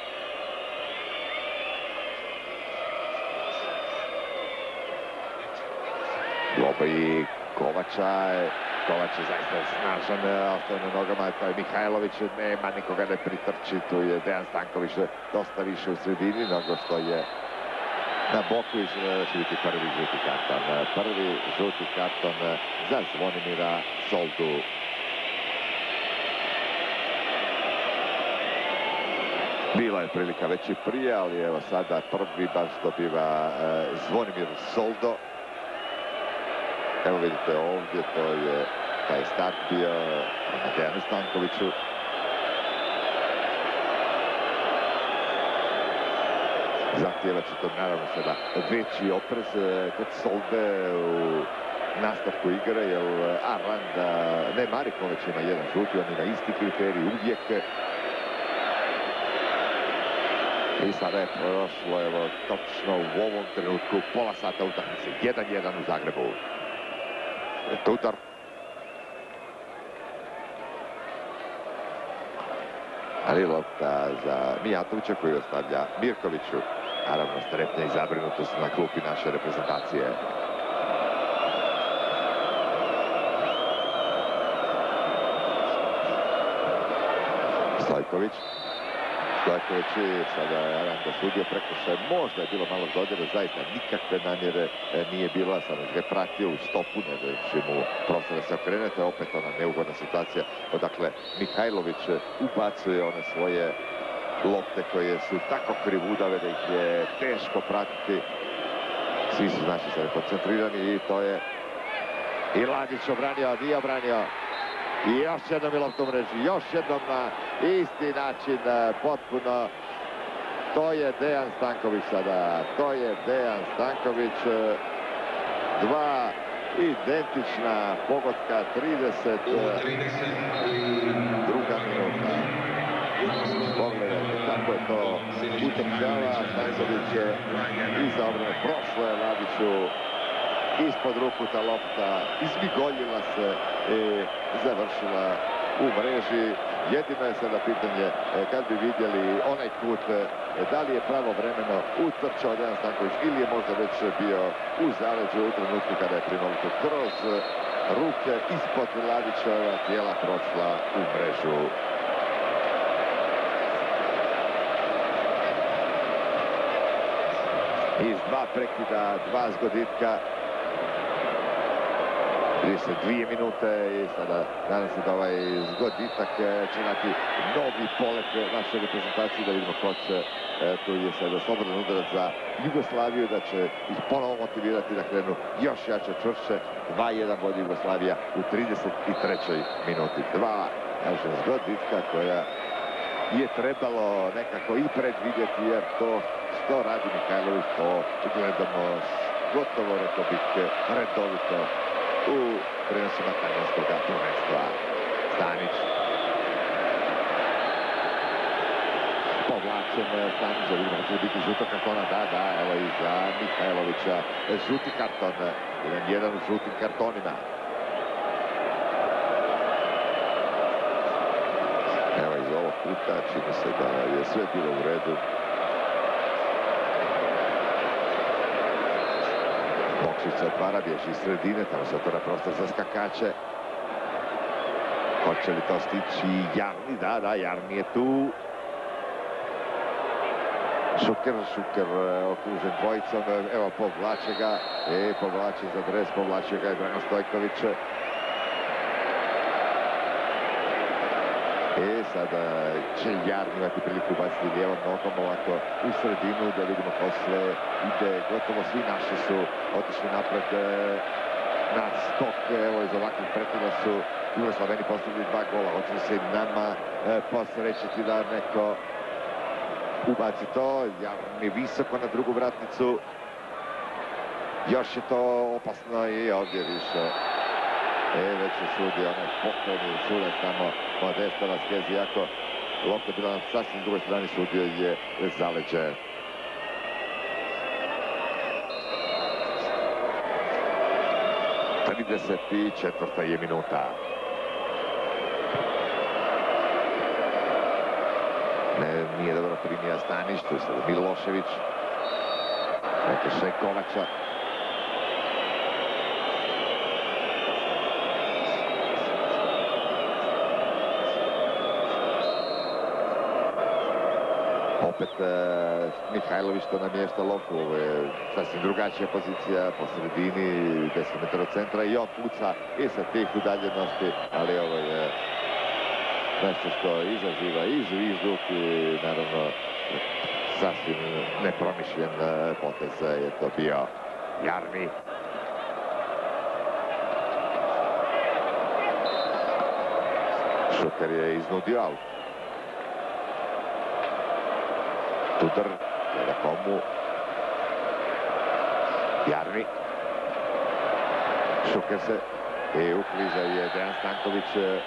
Lobo i Kovača. Kovač je zaista snažan, ostao na nogama, kao je Mihajlović, nema nikoga ne pritrči, tu je Dejan Stanković dosta više u sredini, nego što je na boku i će biti prvi žuti karton. Prvi žuti karton za Zvonimira Soldu. Bila je prilika već i prije, ali evo sada prvi baš dobiva Zvonimir Soldo. Evo vidite ovdje, to je taj start bio na Dejanu Stankoviću. Zahtijeva će to naravno sada veći oprez kod Solde u nastavku igre, jer Aranda, ne, Mariković ima jedan žuti, on ima isti kriterij uvijek. I sada je prošlo, evo, točno u ovom trenutku pola sata utakmice, 1-1 u Zagrebu. Tudor. Ali lopta za Mijatovića koji ostavlja Mirkoviću. Naravno, strepnja i zabrinutost na klupi naše reprezentacije. Stojković. Stojković i sada je Aranda sudio prekršaj. Možda je bilo malo dodjela, zaista nikakve namjere nije bilo, a sada ga je pratio u stopu, ne dajući mu prostor da se okrene. To je opet ona neugodna situacija odakle Mihajlović ubacuje one svoje lopte koje su tako krivudave da ih je teško pratiti. Svi su znači sada koncentrirani i to je i Ladić obranio, nije obranio. I još jednom je lopta u mreži, još jednom na isti način, potpuno. To je Dejan Stanković sada, to je Dejan Stanković. Dva identična pogotka, 30. druga minuta. Pogledajte kako je to utrčava. Stanković je iza obrane, prošlo je Ladiću ispod ruku ta lopta, izmigoljila se i završila u mreži. Jedino je sada pitanje kad bi vidjeli onaj kut, da li je pravovremeno utrčao Dejan Stanković ili je možda već bio u zaleđu u trenutku kada je prinovito kroz ruke ispod Ladićeva tijela prošla u mrežu. Iz dva prekida, dva zgoditka. 32 minute i sada nadam se da ovaj zgoditak će imati novi polet naše reprezentacije, da vidimo ko će, tu je sada slobodan udarac za Jugoslaviju, da će ih ponovo motivirati da krenu još jače, čvršće. 2-1 vodi Jugoslavija u 33. minuti. Dva, kažem, zgoditka koja je trebalo nekako i predvidjeti, jer to što radi Mihajlović, to gledamo gotovo, rekao bih, redovito u prenosima talijanskog prvenstva. Stanić. Povlačen Stanić, da vidimo hoće li biti žuto kartona. Da, evo i za Mihajlovića. Žuti karton, jedan u žutim kartonima. Evo iz ovog puta čini se da je sve bilo u redu. Bokšić se otvara, bježi iz sredine, tamo se otvara prostor za skakače. Hoće li to stići Jarni? Da, Jarni je tu. Šuker okružen dvojicom, evo povlače ga, povlače za dres, povlače ga i Dragan Stojković. Sada će Jarni imati priliku baciti lijevom nogom ovako u sredinu, da vidimo ko sve ide. Gotovo svi naši su otišli napred na skok. Evo iz ovakvih preklada su Jugoslaveni postigli 2 gola. Hoće se nama posrećiti da neko ubaci to. Jarni visoko na drugu vratnicu. Još je to opasno i ovdje više. Već je sudio onaj pokojni Šulek tamo Modesto Vaskez, iako lopta bila na sasvim drugoj strani, sudio je zaleđe. I 34. je minuta. Nije dobro primija Stanić, tu je sada Milošević. Prekršaj Kovača. Opet Mihajlović to namješta loptu, ovo je sasvim drugačija pozicija po sredini, 10 metara od centra i on puca i sa tih udaljenosti, ali ovo je nešto što izaziva i zvižduk i naravno sasvim nepromišljen potez je to bio Jarni. Šuker je iznudio aut. Tudor, gleda komu. Jarni. Šuker se i ukliža je Dejan Stanković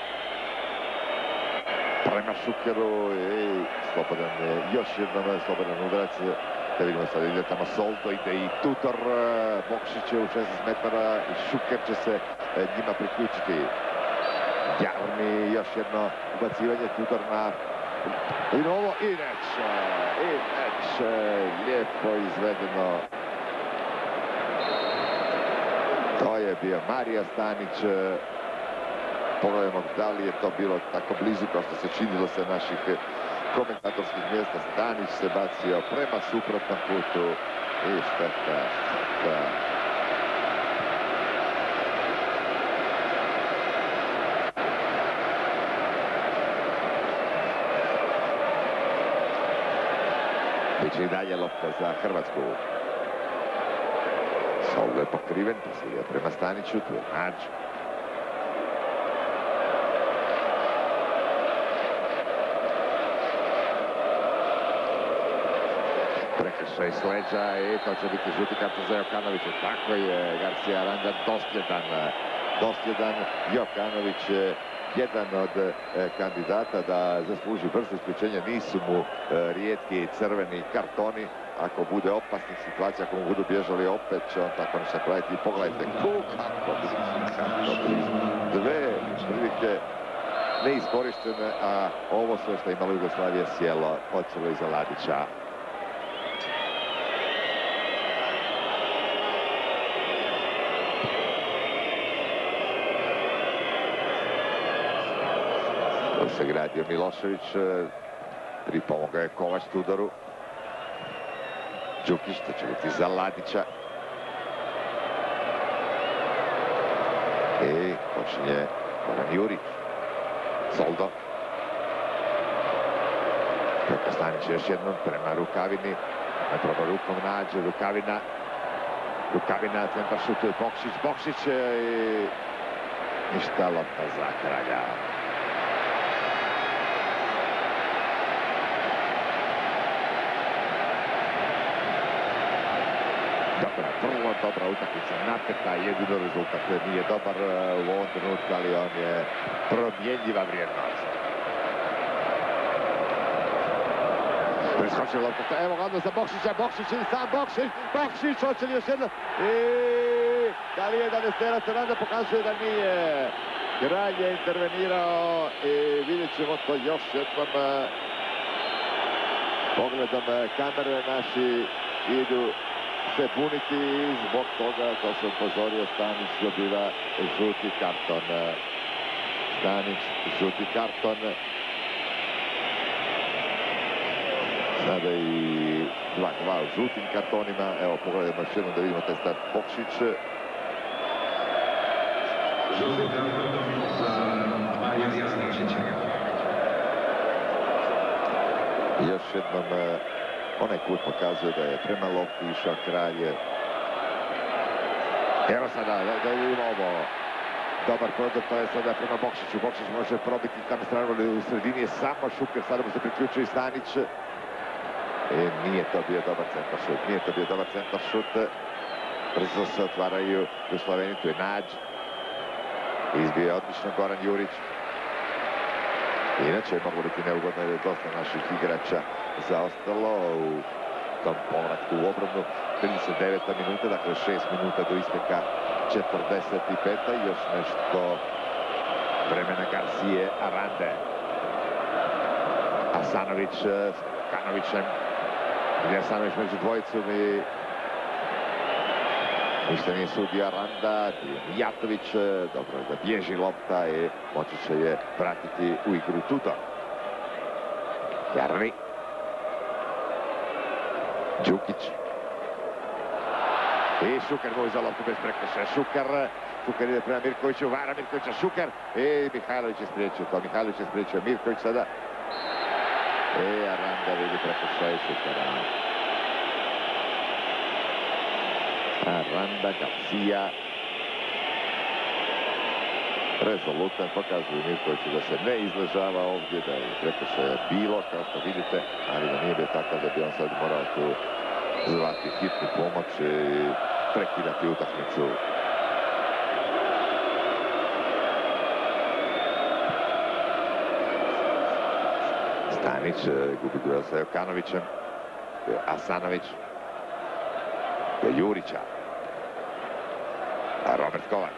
prema Šukeru i slobodan je još jednom slobodan udarac. Da vidimo sad ide tamo Soldo, ide i Tudor. Bokšić je u 16 metara i Šuker će se njima priključiti. Jarni, još jedno ubacivanje, Tudor na ovo i neće, lijepo izvedeno. To je bio Marija Stanić. Pogledajmo da li je to bilo tako blizu kao što se činilo sa naših komentatorskih mjesta. Stanić se bacio prema suprotnom putu i šteta. Biće i dalje lopta za Hrvatsku. Soldo je pokriven, pa se ide prema Staniću, tu je Nađ. Prekršaj s leđa i to će biti žuti karton za Jokanovića. Tako je Garcia Aranda dosljedan. Jokanović je jedan od kandidata da zasluži brzo isključenje. Nisu mu rijetki crveni kartoni. Ako bude opasnih situacija, ako mu budu bježali opet će on tako nešto praviti. I pogledajte kako dve prilike neiskorištene, a ovo sve što je imalo Jugoslavije sjelo odcelo iza Ladića. Tu se gradio Milošević, pripomogao je Kovač Tudoru. Đukić, to će biti za Ladića. I počinje Goran Jurić. Soldo. Preko Stanić još jednom prema Rukavini. Napravo rukom nađe Rukavina. Rukavina, centar šutuje Bokšić i ništa, lopta za Kralja. Vrlo dobra utakmica, napeta, jedino rezultat nije dobar u ovom trenutku, ali on je promjenjiva vrijednost. Priskočio lopta, evo ga odnos za Bokšića, Bokšić ili sam Bokšić, hoće li još jedno? I da li je da Nesterac Aranda pokazuje da nije. Kralj je intervenirao i vidjet ćemo to još jednom pogledom kamere. Naši idu se puniti i zbog toga, to se upozorio, Stanić dobiva žuti karton. Stanić, žuti karton. Sada i 2-2 u žutim kartonima. Evo, pogledajmo još jednom da vidimo taj start Bokšić. Žuti karton za Marija Stanića. Još jednom onaj kut pokazuje da je prema lopti išao Kralj. Evo sada da ima ovo. Dobar produkt, to je sada prema Bokšiću. Bokšić može probiti tamo stranu, ali u sredini je samo Šuker. Sada mu se priključuje i Stanić. Nije to bio dobar centar šut. Brzo se otvaraju u Sloveniji, tu je Nađ. Izbio je odlično Goran Jurić. Inače je moglo biti neugodno jer je dosta naših igrača zaostalo u tom povratku u obranu. 39. minuta, dakle 6 minuta do isteka 45. Još nešto vremena Garcije Arande. Asanović s Kanovićem. Gdje je Asanović među dvojicom i ništa nije sudio Aranda. Mijatović, dobro da bježi lopta i moći će je vratiti u igru Tudor. Jarni. Đukić. I Šuker mu za loptu bez prekršaja. Šuker ide prema Mirkoviću, vara Mirkovića, Šuker. I Mihajlović je spriječio to. Mirković sada. I Aranda vidi prekršaj Šukera. Aranda, Garcia. Rezolutan, pokazuju Mirkoviću da se ne izležava ovdje, da je prekršaja bilo, kao što vidite, ali da nije bio takav da bi on sad morao tu zvati hitnu pomoć i prekidati utakmicu. Stanić gubi duel sa Jokanovićem. Asanović. Jurića. Robert Kovač.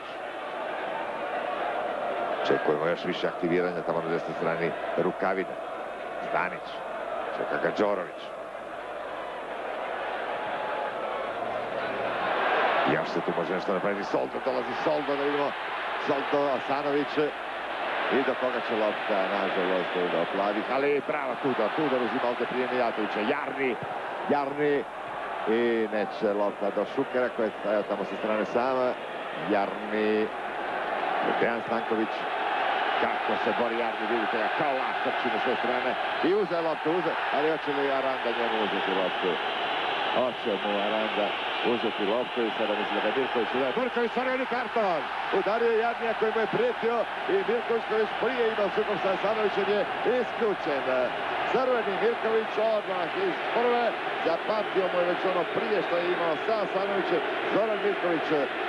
Čekujemo još više aktiviranja tamo na desnoj strani Rukavina. Stanić. Čeka ga Đorović. Još se tu može nešto napraviti. Soldo, dolazi Soldo, da vidimo. Soldo, Asanović. I do koga će lopta, nažalost, do Plavih, ali bravo Tudor uzima ovdje prije Mijatovića, Jarni i neće lopta do Šukera koji je stajao tamo sa strane sama. Jarni, Dejan Stanković, kako se bori Jarni, vidite ga kao lav trči na sve strane i uze loptu, ali hoće li Aranda njemu uzeti loptu? Hoće mu Aranda uzeti loptu i sada misli da ga Mirković udaje. Mirković crveni karton! Udario je Jarnija koji mu je prijetio i Mirković koji već prije imao sukob sa Asanovićem je isključen. Crveni Mirković odmah iz prve, zapamtio mu je već ono prije što je imao sa Asanovićem. Zoran Mirković,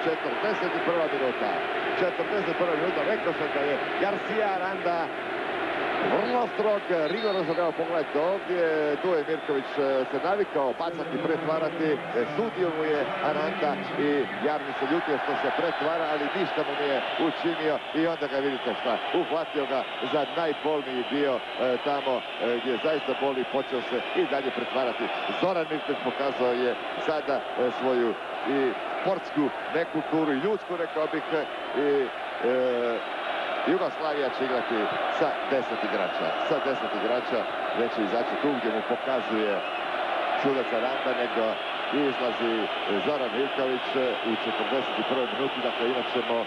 41. minuta. 41. minuta, rekao sam da je Garcia Aranda vrlo strog, rigorozno, evo pogledajte ovdje, tu je Mirković se navikao bacati, pretvarati, sudio mu je Aranda i Jarni se ljutio što se pretvara, ali ništa mu nije učinio i onda ga vidite šta, uhvatio ga za najbolniji dio tamo gdje zaista boli, počeo se i dalje pretvarati. Zoran Mirković pokazao je sada svoju i sportsku nekulturu i ljudsku, rekao bih, i Jugoslavija će igrati sa 10 igrača. Sa 10 igrača neće izaći tu gdje mu pokazuje sudac Aranda, nego izlazi Zoran Mirković u 41. minuti. Dakle, imat ćemo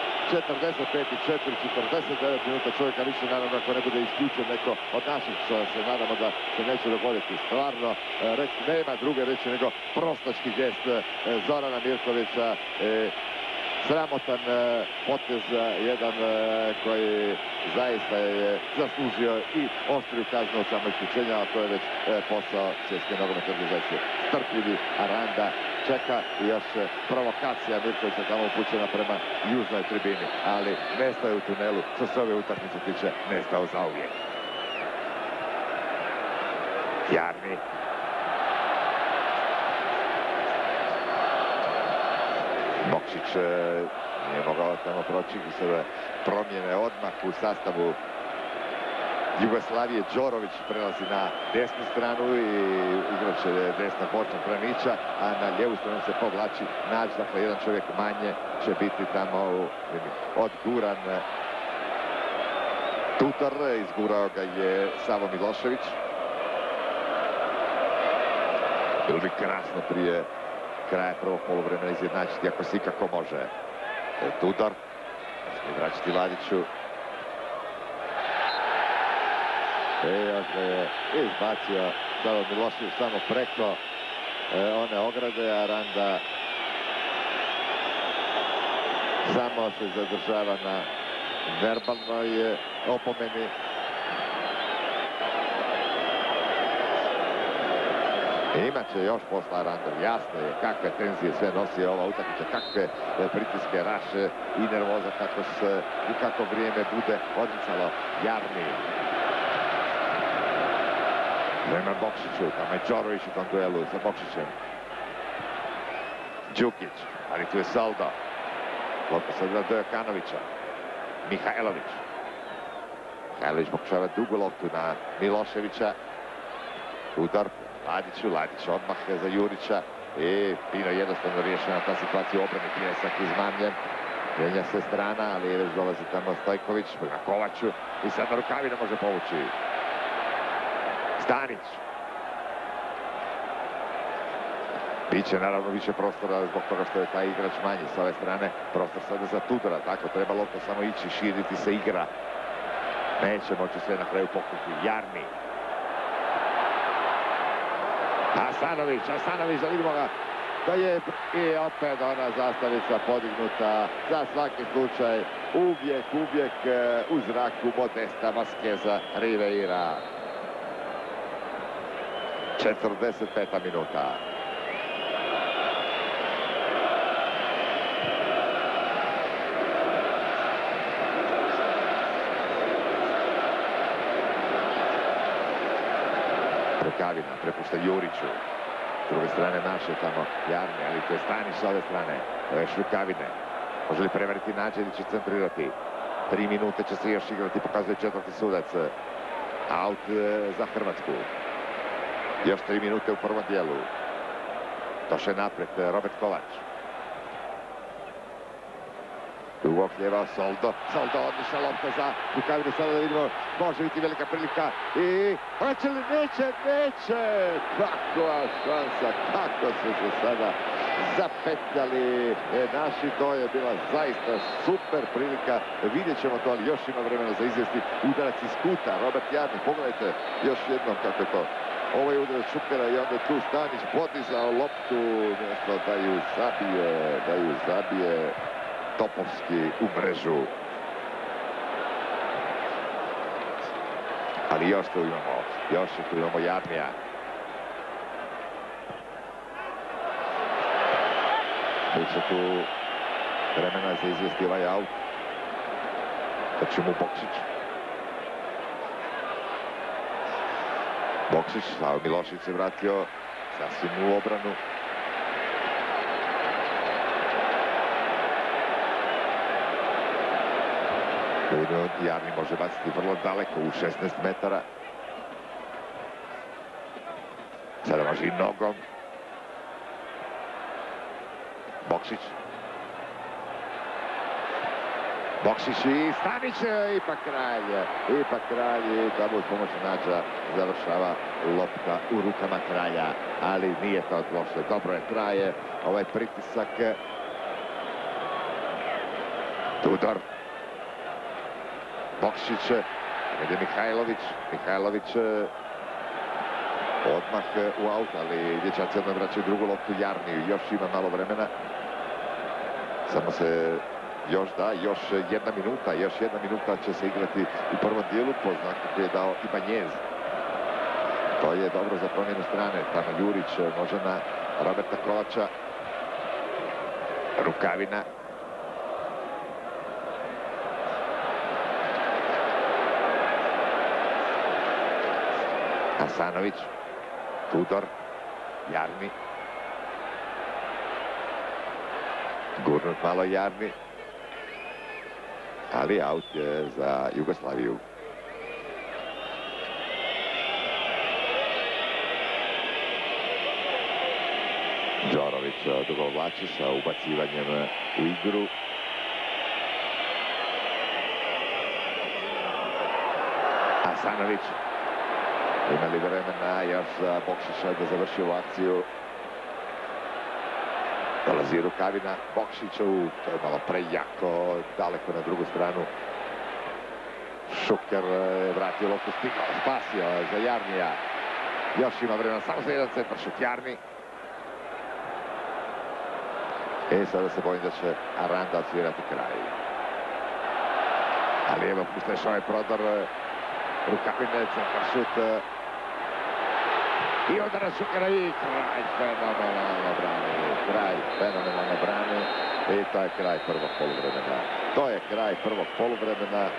45.4, 49 minuta. Čovjeka više, naravno, ako ne bude isključen neko od naših, što se nadamo da se neće dogoditi. Stvarno, nema druge reći nego prostački gest Zorana Mirkovića. Sramotan potez, jedan koji zaista je zaslužio i oštriju kaznu od samo isključenja, a to je već posao Svjetske nogometne organizacije. Strpljivi Aranda čeka i još provokacija Mirkovića tamo upućena prema južnoj tribini, ali nestaje u tunelu, što se ove utakmice tiče, nestao zauvijek. Jarni. Bokšić nije mogao tamo proći i sada promjene odmah u sastavu Jugoslavije. Đorović prelazi na desnu stranu i igraće desna bočna Pranića, a na lijevu stranu se povlači Nađ, dakle jedan čovjek manje će biti tamo odguran. Tutor, izgurao ga je Savo Milošević. Bilo bi krasno prije kraja prvog poluvremena izjednačiti ako se ikako može. Tudor, smije vraćati Ladiću. Još ga je izbacio Savo Milošević samo preko one ograde, a Aranda samo se zadržava na verbalnoj opomeni. Imat će još posla Aranda, jasno je kakve tenzije sve nosi ova utakmica, kakve pritiske, raše i nervoza, kako vrijeme bude odmicalo. Jarni. Prema Bokšiću, tamo je Đorović u tom duelu sa Bokšićem. Đukić, ali tu je Saldo. Lopta sada do Jokanovića. Mihajlović. Mihajlović pokušava dugu loptu na Miloševića. Udar Ladić odmah za Jurića i fino jednostavno riješena ta situacija u obrani. Pljesak izmamljen, mijenja se strana, ali već dolazi tamo Stojković prema Kovaču i sad na Rukavina može povući Stanić. Biće naravno više prostora zbog toga što je taj igrač manji s ove strane. Prostor sada za Tudora, tako treba lopta samo ići, širiti se igra. Neće moći sve na kraju pokriti. Jarni. Asanović, da vidimo ga. To je i opet ona zastavica podignuta za svaki slučaj. Uvijek u zraku Modesta Vaskeza Riveira. 45. minuta. Rukavina prepušta Juriću. S druge strane naše tamo Jarni, ali to je Stanić s ove strane. To je Rukavine. Može li prevariti Nađe ili će centrirati? 3 minute će se još igrati, pokazuje četvrti sudac. Aut za Hrvatsku. Još 3 minute u prvom dijelu. Došao je napred Robert Kovač. Dugo okljevao Soldo. Soldo odlična lopta za Rukavinu. Sada da vidimo, može biti velika prilika. I hoće li? Neće, neće! Kakva šansa, kako su se sada zapetljali naši. To je bila zaista super prilika. Vidjet ćemo to, ali još ima vremena za izvesti udarac iz kuta. Robert Jarni, pogledajte još jednom kako je to. Ovo je udarac Šukera i onda je tu Stanić podizao loptu. Mjesto da ju zabije Topovski u mrežu. Ali još tu imamo Jarnija. Biće tu vremena za izvesti ovaj aut. Da će mu Bokšić. Bokšić, Slavo Milošić se vratio sasvim u obranu. Jarni može baciti vrlo daleko u 16 metara. Sada može i nogom. Bokšić. Bokšić i Stanić, ipak kralj i tamo uz pomoć Nađa završava lopta u rukama kralja, ali nije to loše, dobro je, traje ovaj pritisak. Tudor. Bokšić, ide Mihajlović odmah u aut, ali dječaci odmah vraćaju drugu loptu Jarniju, još ima malo vremena. Samo se još jedna minuta će se igrati u prvom dijelu po znaku koji je dao Ibanjez. To je dobro za promjenu strane. Tamo Jurić može na Roberta Kovača. Rukavina. Hasanović. Tudor. Jarni. Gurnut malo Jarni. Ali aut je za Jugoslaviju. Đorović odugovlači sa ubacivanjem u igru. Hasanović. Imali vremena još za Bokšića da završi ovu akciju. Dolazi Rukavina Bokšiću, to je malo prejako, daleko na drugu stranu. Šuker je vratio loptu, stigao, spasio za Jarnija. Još ima vremena, samo za jedan centar šut Jarni. Sada se bojim da će Aranda odsvirati kraj. Ali evo, puštaš ovaj prodor. Rukavine, centar šut. I udarac Šukera i kraj fenomenalno brani. I to je kraj prvog poluvremena.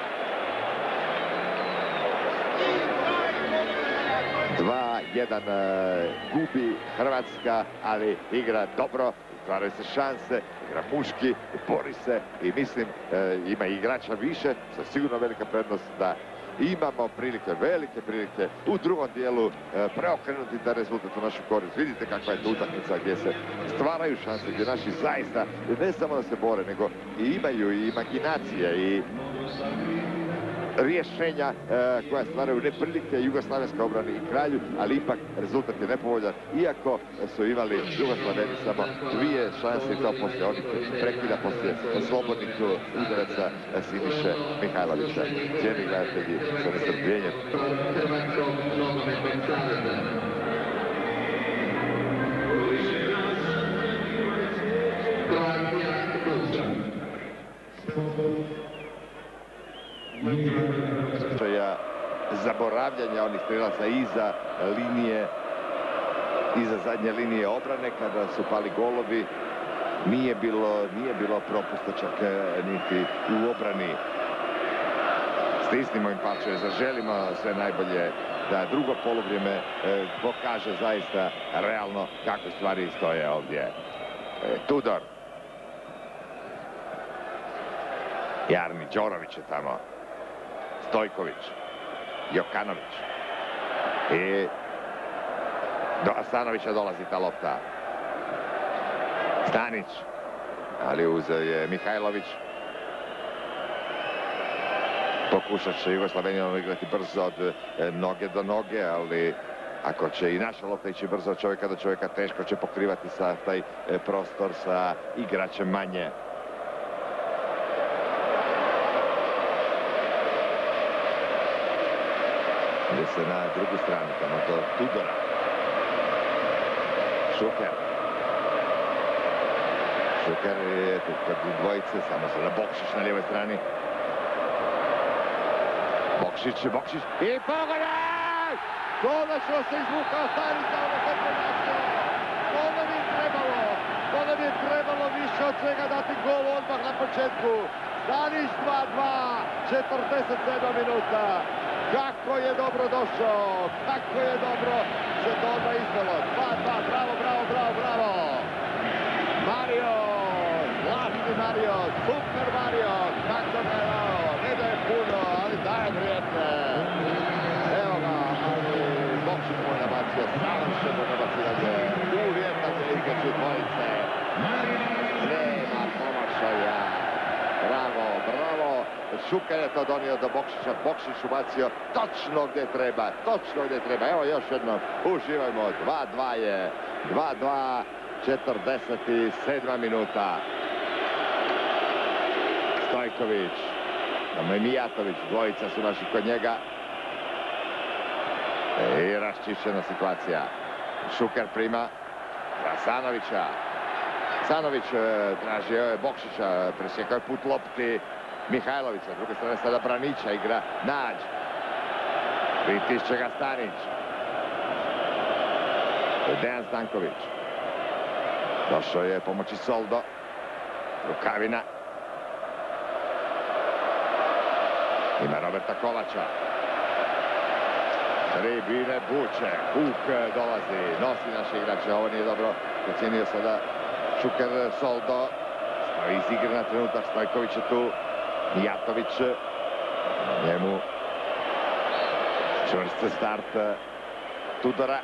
2-1 gubi Hrvatska, ali igra dobro, stvaraju se šanse, igra muški, bori se i mislim ima igrača više, sa sigurno velika prednost da imamo velike prilike u drugom dijelu preokrenuti taj rezultat u našu korist. Vidite kakva je to utakmica gdje se stvaraju šanse, gdje naši zaista ne samo da se bore, nego i imaju i imaginacije i rješenja koja stvaraju neprilike Jugoslavenska obrani i kralju, ali ipak rezultat je nepovoljan, iako su imali Jugoslaveni samo dvije šanse i to poslije onih prekida, poslije slobodnih udaraca Siniše Mihajlovića. Cijeni gledatelji, sa nestrpljenjem. Zaboravljanja onih strelaca iza zadnje linije obrane kada su pali golovi. Nije bilo propusta čak niti u obrani. Stisnimo im palčeve, zaželimo sve najbolje da drugo poluvrijeme pokaže zaista realno kako stvari stoje ovdje. Tudor. Jarni, Đorović je tamo. Stojković. Jokanović. I do Hasanovića dolazi ta lopta. Stanić. Ali uzeo je Mihajlović. Pokušat će Jugoslavenija igrati brzo od noge do noge, ali ako će i naša lopta ići brzo od čovjeka do čovjeka, teško će pokrivati sa taj prostor sa igračem manje. Ide se na drugu stranu, tamo do Tudora. Šuker. Šuker je tu kod dvojice, samo sada Bokšić na lijevoj strani. Bokšić i pogodak! Konačno se izvukao Stanić za ovo kombinaciju. To nam je trebalo više od svega dati gol odmah na početku. Stanić 2:2, 47 minuta. Kako je dobro došao, kako je dobro se to odmah izvelo. 2:2, bravo. Mario, zlatni Mario, super Mario, kako ga je dao, ne daje puno, ali daje vrijedne. Evo ga, ali Bokšić mu je nabacio, savršeno nabacivanje, uvjetan je između dvojice. Nema promašaja. Bravo. Šuker je to donio do Bokšića, Bokšić ubacio točno gdje treba. Evo još jednom, uživajmo, 2:2 je, 2:2, 47 minuta. Stojković, tamo je Mijatović, dvojica su naši kod njega. I raščišćena situacija. Šuker prima Asanovića. Asanović traži Bokšića, presjekao je put lopti Mihajlovića, s druge strane sada Branića igra Nađ. Pritišće ga Stanić. Dejan Stanković. Došao je pomoći Soldo. Rukavina. Ima Roberta Kovača. Tribine buče. Huk dolazi. Nosi naše igrače. Ovo nije dobro. Procijenio sada Šuker Soldo. Stavi iz igre na trenutak. Stojković je tu. Mijatović. Njemu čvrst start Tudora.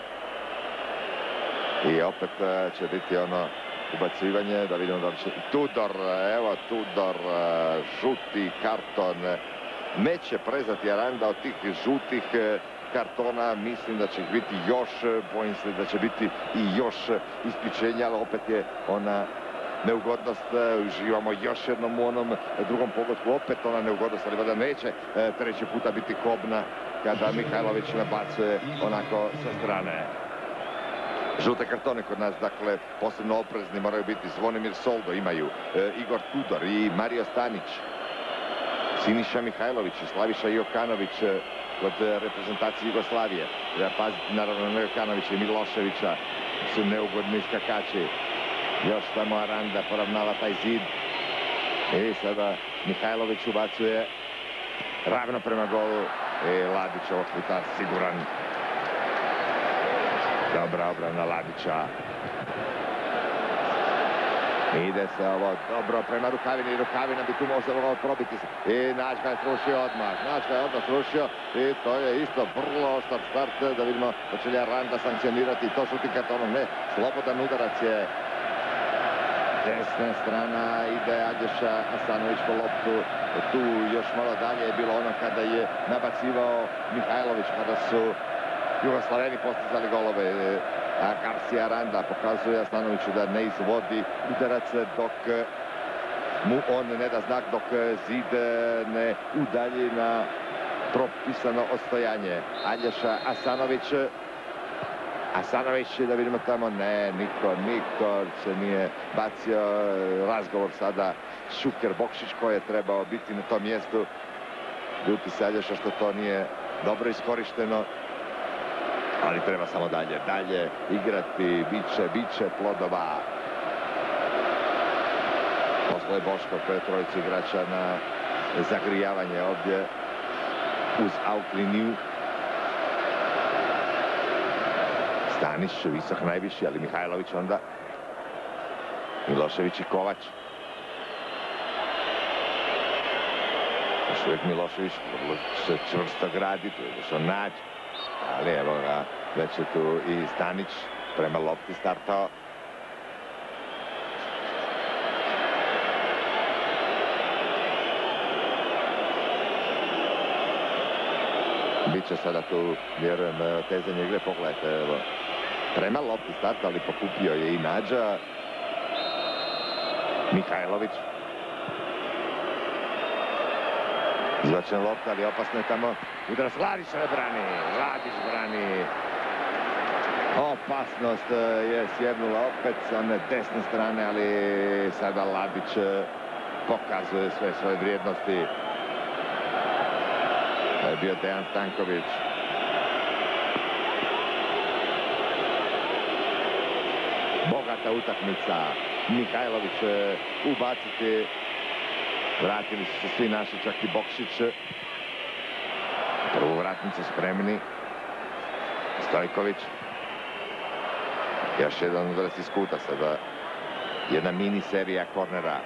I opet će biti ono ubacivanje, da vidimo da li će... Tudor, evo Tudor, žuti karton. Neće prezati Aranda od tih žutih kartona, mislim da će ih biti još, bojim se da će biti i još isključenja, ali opet je ona neugodnost, uživamo još jednom u onom drugom pogodku, opet ona neugodnost, ali vada neće treći puta biti kobna kada Mihajlović nabacuje onako sa strane. Žute kartone kod nas, dakle, posebno oprezni moraju biti Zvonimir Soldo, imaju Igor Tudor i Mario Stanić, Siniša Mihajlović, Slaviša Jokanović kod reprezentacije Jugoslavije. Treba paziti naravno na Jokanovića i Miloševića, su neugodni skakači. Još tamo Aranda poravnava taj zid. I sada Mihajlović ubacuje ravno prema golu. I Ladić ovog puta siguran. Dobra obrana Ladića. Ide se ovo dobro prema Rukavini. Rukavina bi tu možda mogao probiti se. I Nađ ga je srušio odmah. I to je isto vrlo oštar start. Da vidimo da će li Aranda sankcionirati. To šuti kartonom. Ne, slobodan udarac je. Desna strana ide Aljoša Asanović po loptu. Tu još malo dalje je bilo ono kada je nabacivao Mihajlović, kada su Jugoslaveni postizali golove. A Garcia Aranda pokazuje Asanoviću da ne izvodi udarac dok mu on ne da znak, dok zid ne udalji na propisano odstojanje. Aljoša Asanović. Asanović, da vidimo tamo, ne, niko se nije bacio. Razgovor sada Šuker Bokšić koji je trebao biti na tom mjestu. Ljuti se Aljoša što to nije dobro iskorišteno. Ali treba samo dalje igrati, bit će plodova. Posle Boško, to je trojicu igrača na zagrijavanje ovdje uz outliniju. Stanić, visok najviši, ali Mihajlović onda. Milošević i Kovač. Još uvijek Milošević vrlo se čvrsto gradi, tu je došao Nađ. Ali evo ga, već je tu i Stanić prema lopti startao. Biće sada tu, vjerujem, tezanje igre. Pogledajte, evo, prema lopti starta, ali pokupio je i Nađa. Mihajlović. Izvačen lopta, ali opasno je tamo. Udarac, Ladić ne brani. Ladić brani. Opasnost je sjebnula opet sa one desne strane, ali sada Ladić pokazuje sve svoje vrijednosti. To je bio Dejan Stanković. Bogata utakmica. Mihajlović ubaciti. Vratili su se svi naši, čak i Bokšić. Prvu vratnicu spremni. Stojković. Još jedan udarac iz kuta sada. Jedna mini serija kornera.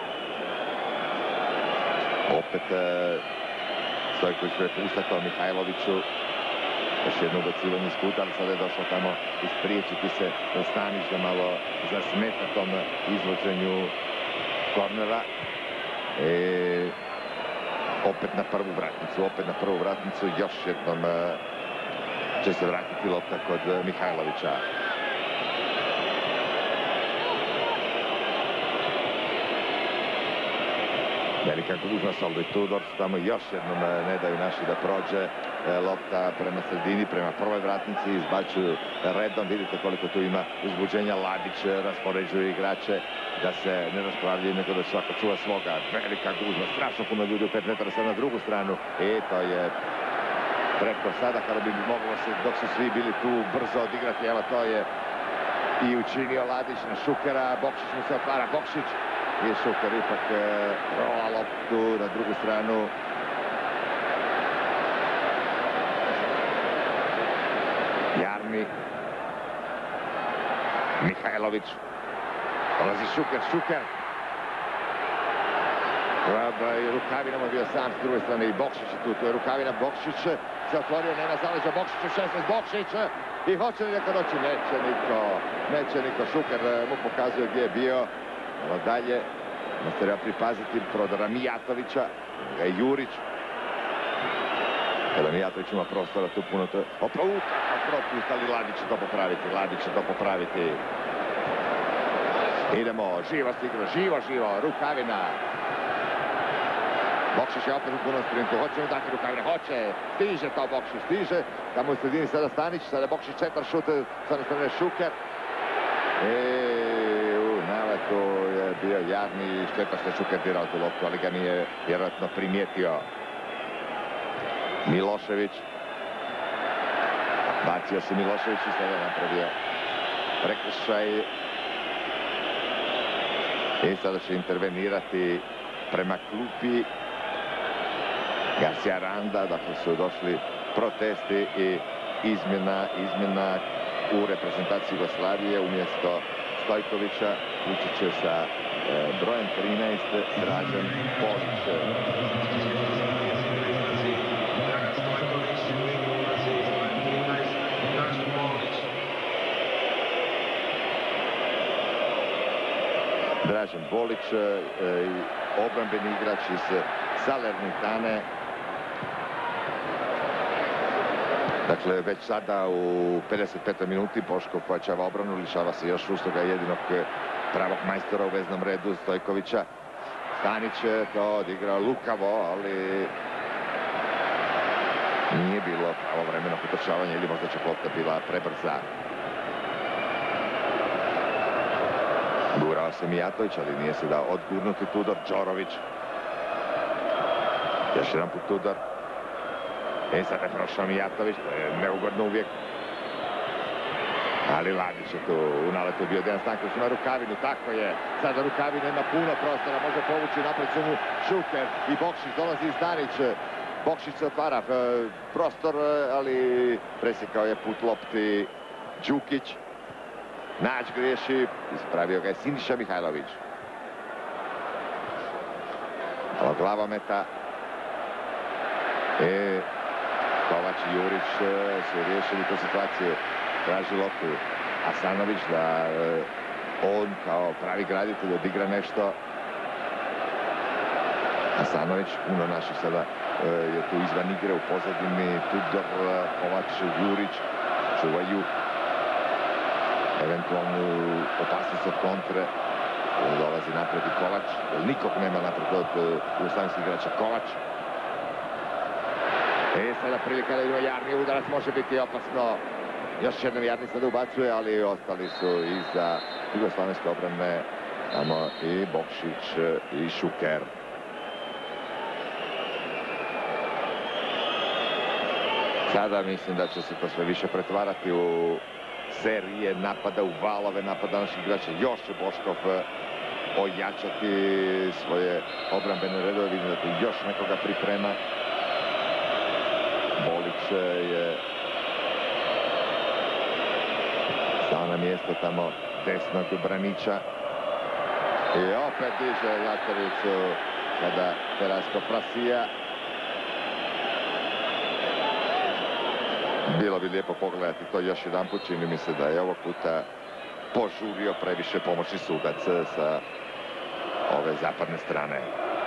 Opet Stojković prepušta to Mihajloviću. Još jedno ubacivanje iz kuta, ali sada je došlo tamo ispriječiti se Stanić da malo zasmeta tom izvođenju kornera. Opet na prvu vratnicu, još jednom će se vratiti lopta kod Mihajlovića. Velika gužva, Soldo i Tudor su tamo, još jednom ne daju naši da prođe lopta prema sredini, prema prvoj vratnici, izbačuju redom, vidite koliko tu ima uzbuđenja. Ladić raspoređuje igrače da se ne raspravljaju, nego da svako čuva svoga. Velika gužva, strašno puno ljudi u 5 metara sad na drugu stranu i to je preko sada kada bi moglo se, dok su svi bili tu, brzo odigrati. Evo, to je i učinio Ladić na Šukera. Bokšić mu se otvara, Bokšić i Šuker ipak rola loptu na drugu stranu. Jarmi. Mihajlović. Dolazi Šuker. Rukavina mu je bio sam s druge strane i Bokšić je tu. Tu je Rukavina, Bokšić se otvorio, nema zaleđa, Bokšić u 16, Bokšić i hoće li neko doći? Neće niko. Šuker mu pokazuje gdje je bio. Ovo dalje, no treba pripaziti prodora Mijatovića, Jurić. Kada Mijatović ima prostora tu puno to... Opa, kakav propust, ali Ladić će to popraviti. Idemo, živo, Rukavina. Bokšić je opet u punom sprintu, hoće mu dati Rukavina, hoće, stiže to Bokšić, stiže. Tamo u sredini sada Stanić, sada Bokšić centar šut, sada strane Šuker. U naletu je bio Jarni, šteta što je Šuker dirao tu loptu, ali ga nije vjerojatno primijetio. Milošević. Bacio se Milošević i sada je napravio prekršaj. I sada će intervenirati prema klupi Garcia Randa, dakle su došli protesti i izmjena u reprezentaciji Jugoslavije. Umjesto Stojkovića ući će sa brojem 13 Dražen Bolić. Dražen Bolić, obrambeni igrač iz Salernitane. Dakle, već sada u 55. minuti Boško pojačava obranu, lišava se još ustoga jedinog pravog majstora u veznom redu Stojkovića. Stanić je to odigrao lukavo, ali nije bilo pravovremeno potrčavanje ili možda će lopta bila prebrza. Gurao se Mijatović, ali nije se dao odgurnuti Tudor. Đorović. Još jedan put Tudor. I sad je prošao Mijatović, to je neugodno uvijek. Ali Ladić je tu u naletu bio Dejan Stanković, ima Rukavinu, tako je. Sada Rukavina ima puno prostora, može povući napred su mu Šuker i Bokšić, dolazi Stanić. Bokšić se otvara prostor, ali presjekao je put lopti Đukić. Nađ griješi, ispravio ga je Siniša Mihajlović. Glavometa. Kovač i Jurić su riješili tu situaciju. Traži loptu Asanović da on kao pravi graditelj odigra nešto. Asanović, puno naših sada je tu izvan igre u pozadini, Tudor, Kovač, Jurić, čuvaju eventualnu opasnost od kontre. Dolazi napred i Kovač, nikog nema napred od jugoslavijskih igrača. Kovač. Sada prilika da ima Jarni udarac, može biti opasno. Još jednom Jarni sada ubacuje, ali ostali su iza jugoslavenske obrane. Tamo i Bokšić i Šuker. Sada mislim da će se to sve više pretvarati u serije napada, u valove napada naših igrača. Još će Boškov ojačati svoje obrambene redove. Vidim da tu još nekoga priprema. Bolić je stao na mjesto tamo desnog braniča. I opet diže Latoricu kada Terasko Prasija. Bilo bi lijepo pogledati to još jedan put. Čini mi se da je ovog puta požurio previše pomoćni sudac sa ove zapadne strane.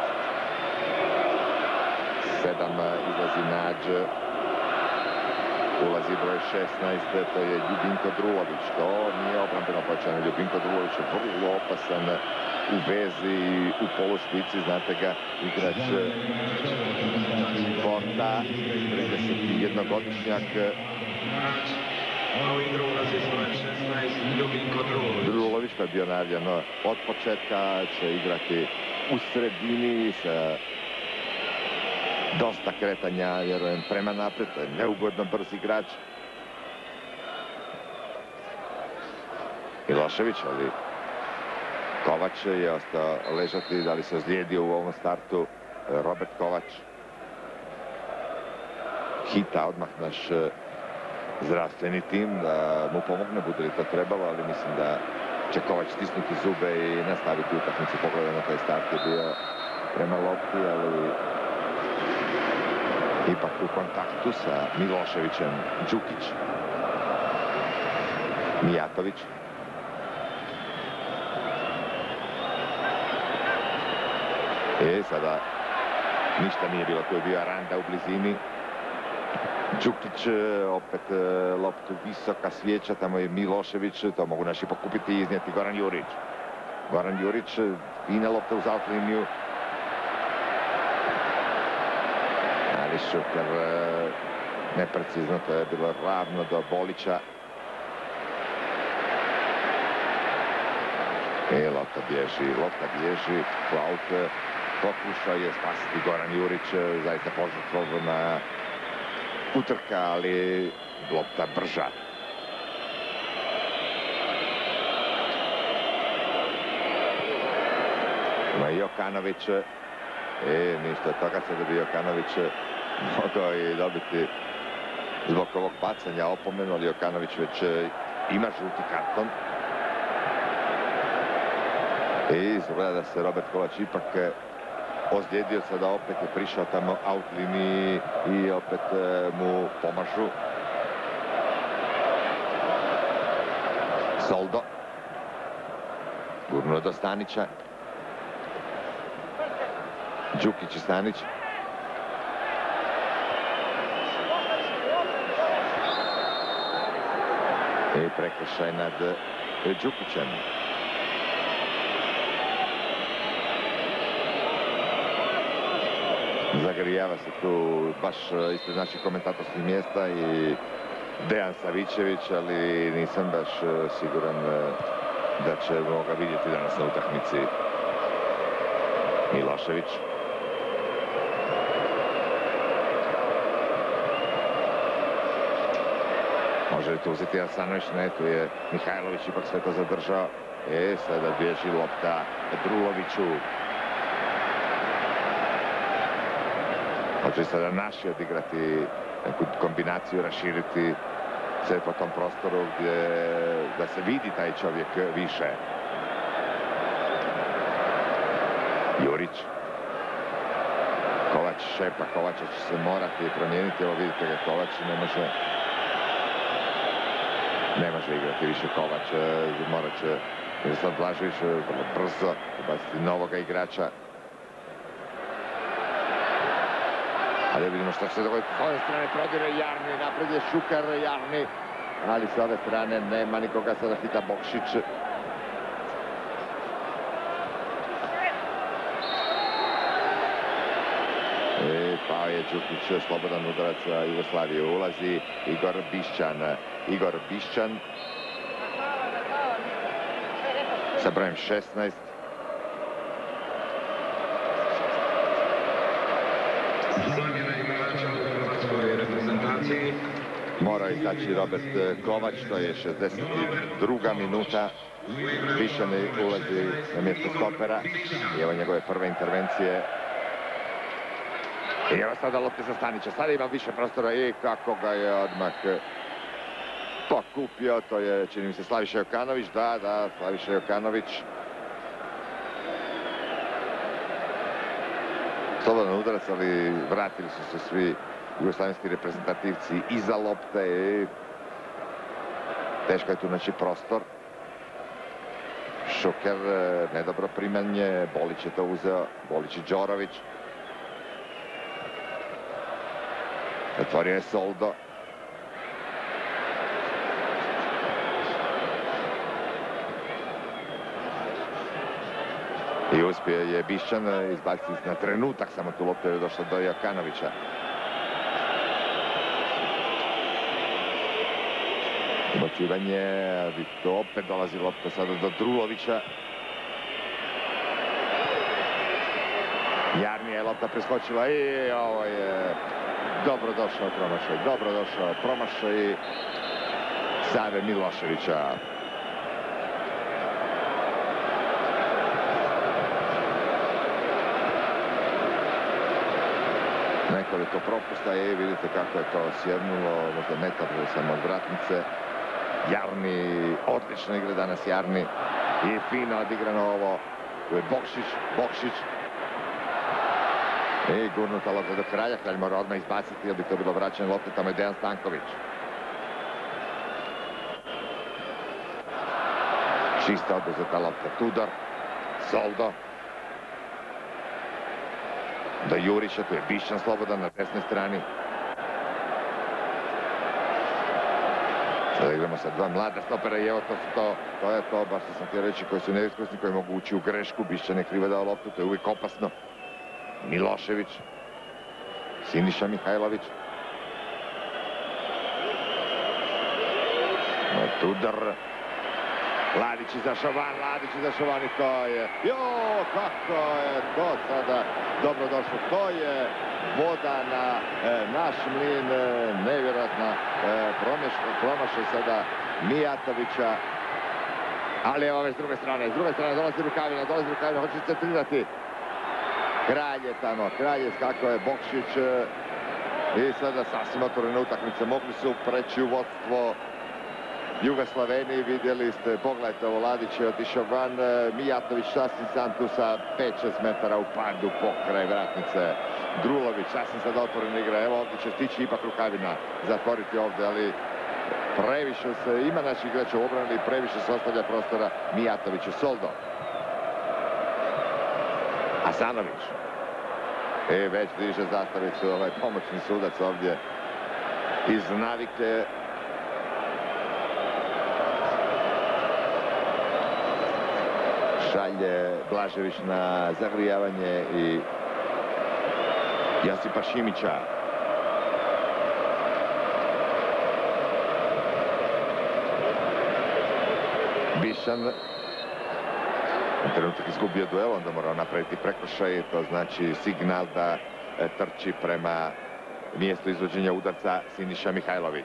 7 izlazi Nađ. Ulazi broj 16, to je Ljubinko Drulović. To nije obrambeno pojačanje. Ljubinko Drulović je vrlo opasan u vezi, u polušpici. Znate ga, igrač Porta, 31-godišnjak. U igru ulazi broj 16, Ljubinko Drulović. Drulović pa je bio najavljeno od početka, će igrati u sredini sa dosta kretanja, vjerujem, prema napred. To je neugodno brz igrač. Milošević, ali Kovač je ostao ležati. Da li se ozlijedio u ovom startu Robert Kovač. Hita odmah naš zdravstveni tim da mu pomogne, bude li to trebalo, ali mislim da će Kovač stisnuti zube i nastaviti utakmicu. Pogledaj na taj start je bio prema lopti, ali ipak u kontaktu sa Miloševićem. Đukić. Mijatović. Sada ništa nije bilo, tu je bio Aranda u blizini. Đukić, opet loptu visoka svijeća, tamo je Milošević, to mogu naši pokupiti i iznijeti Goran Jurić. Goran Jurić, fina lopta uz out liniju. Ali Šuker neprecizno, to je bilo ravno do Bolića. Lopta bježi, Klaut pokušao je spasiti Goran Jurić, zaista požrtvovna utrka, ali lopta brža. Ima Jokanović, ništa od toga, sada bi Jokanović mogao i dobiti zbog ovog bacanja opomenu, ali Jokanović već ima žuti karton. I izgleda da se Robert Kovač ipak ozlijedio, sada opet je prišao tamo out liniji i opet mu pomažu. Soldo. Gurnuo do Stanića. Đukić i Stanić. I prekršaj nad Đukićem. Zagrijava se tu baš ispred naših komentatorskih mjesta i Dejan Savićević, ali nisam baš siguran da ćemo ga vidjeti danas na utakmici. Milošević. Može li tu uzeti Asanović? Ne, tu je Mihajlović ipak sve to zadržao. Sada bježi lopta Druloviću. Hoće sada naši odigrati neku kombinaciju, raširiti se po tom prostoru gdje da se vidi taj čovjek više. Jurić. Kovač šepa, Kovača će se morati promijeniti. Evo vidite ga, Kovač ne može igrati više Kovač. Morat će Miroslav Blažević vrlo brzo ubaciti novoga igrača. Ali vidimo što će se dogoditi. S ove strane prodire Jarni, napred je Šuker, Jarni. Ali s ove strane nema nikoga, sada hita Bokšić. I pao je Đukić, slobodan udarac za Jugoslaviju. Ulazi Igor Bišćan. Sa brojem 16. Zamjena igrača u hrvatskoj reprezentaciji. Mora izaći Robert Kovač, to je 62. minuta. Bišćan ulazi na mjesto stopera. I evo njegove prve intervencije. I evo sada lopte za Stanića. Sada ima više prostora i kako ga je odmah pokupio. To je, čini mi se, Slaviša Jokanović. Da, Slaviša Jokanović. Slobodan udarac, ali vratili su se svi jugoslavenski reprezentativci iza lopte i teško je tu naći prostor. Šuker, nedobro primanje, Bolić je to uzeo, Bolić i Đorović. Otvorio je Soldo. I uspio je Bišćan izbaciti na trenutak, samo tu loptu je došla do Jokanovića. Ubacivanje, ali to opet dolazi lopta sada do Drulovića. Jarnija je lopta preskočila i ovo je dobro došao promašaj Save Miloševića. Nekoliko propusta i vidite kako je to sjednulo, možda metar samo od vratnice. Jarni, odlično igra danas Jarni i fino odigrano ovo. Tu je Bokšić. I gurnuta lopta do Kralja, Kralj mora odmah izbaciti jer bi to bilo vraćanje lopte, tamo je Dejan Stanković. Čista oduzeta lopta, Tudor, Soldo. Do Jurića, tu je Bišćan slobodan na desnoj strani. Sada igramo sa dva mlada stopera i evo to je to, baš što sam htio reći, koji su neiskusni, koji mogu ući u grešku. Bišćan je krivo dao loptu, to je uvijek opasno. Milošević, Siniša Mihajlović. Tudor. Ladić izašao van i to je... kako je to sada dobro došlo. To je voda na naš mlin, nevjerojatna promašaj sada Mijatovića. Ali evo ove s druge strane dolazi Rukavina, hoće se centrirati. Kralj je tamo, kako je Bokšić i sada sasvim otvorena utakmica. Mogli su preći u vodstvo Jugoslaveniji, vidjeli ste, pogledajte ovo, Ladić je otišao van, Mijatović sasvim sam tu sa 5-6 metara u padu pokraj vratnice. Drulović sasvim sad otvorena igra, evo ovdje će stići ipak Rukavina zatvoriti ovdje, ali previše se, ima naših igrača u obrani, previše se ostavlja prostora Mijatoviću. Soldo. Asanović. I već diže zastavicu, ovaj pomoćni sudac ovdje iz navike. Šalje Blažević na zagrijavanje i Josipa Šimića. Bišćan na trenutak izgubio duel, onda morao napraviti prekršaj, to znači signal da trči prema mjestu izvođenja udarca Siniša Mihajlović.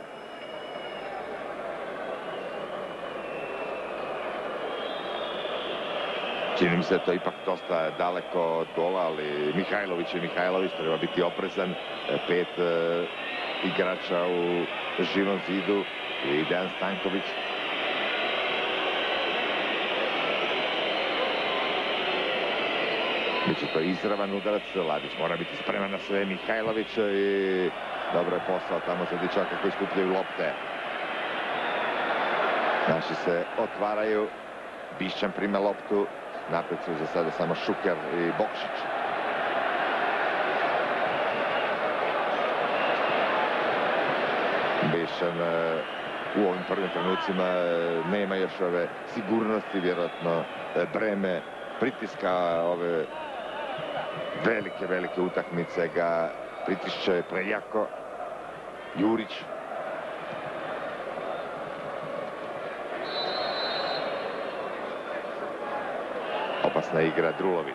Čini mi se to ipak dosta daleko od gola, ali Mihajlović treba biti oprezan. 5 igrača u živom zidu i Dejan Stanković. Biće to izravan udarac, Ladić mora biti spreman na sve, Mihajlović i dobro je posao tamo za dječaka koji skupljaju lopte. Naši se otvaraju, Bišćan prima loptu, napred su za sada samo Šuker i Bokšić. Bišan u ovim prvim trenucima nema još ove sigurnosti, vjerojatno breme pritiska ove velike utakmice ga pritišće prejako. Jurić. Opasna igra Drulović.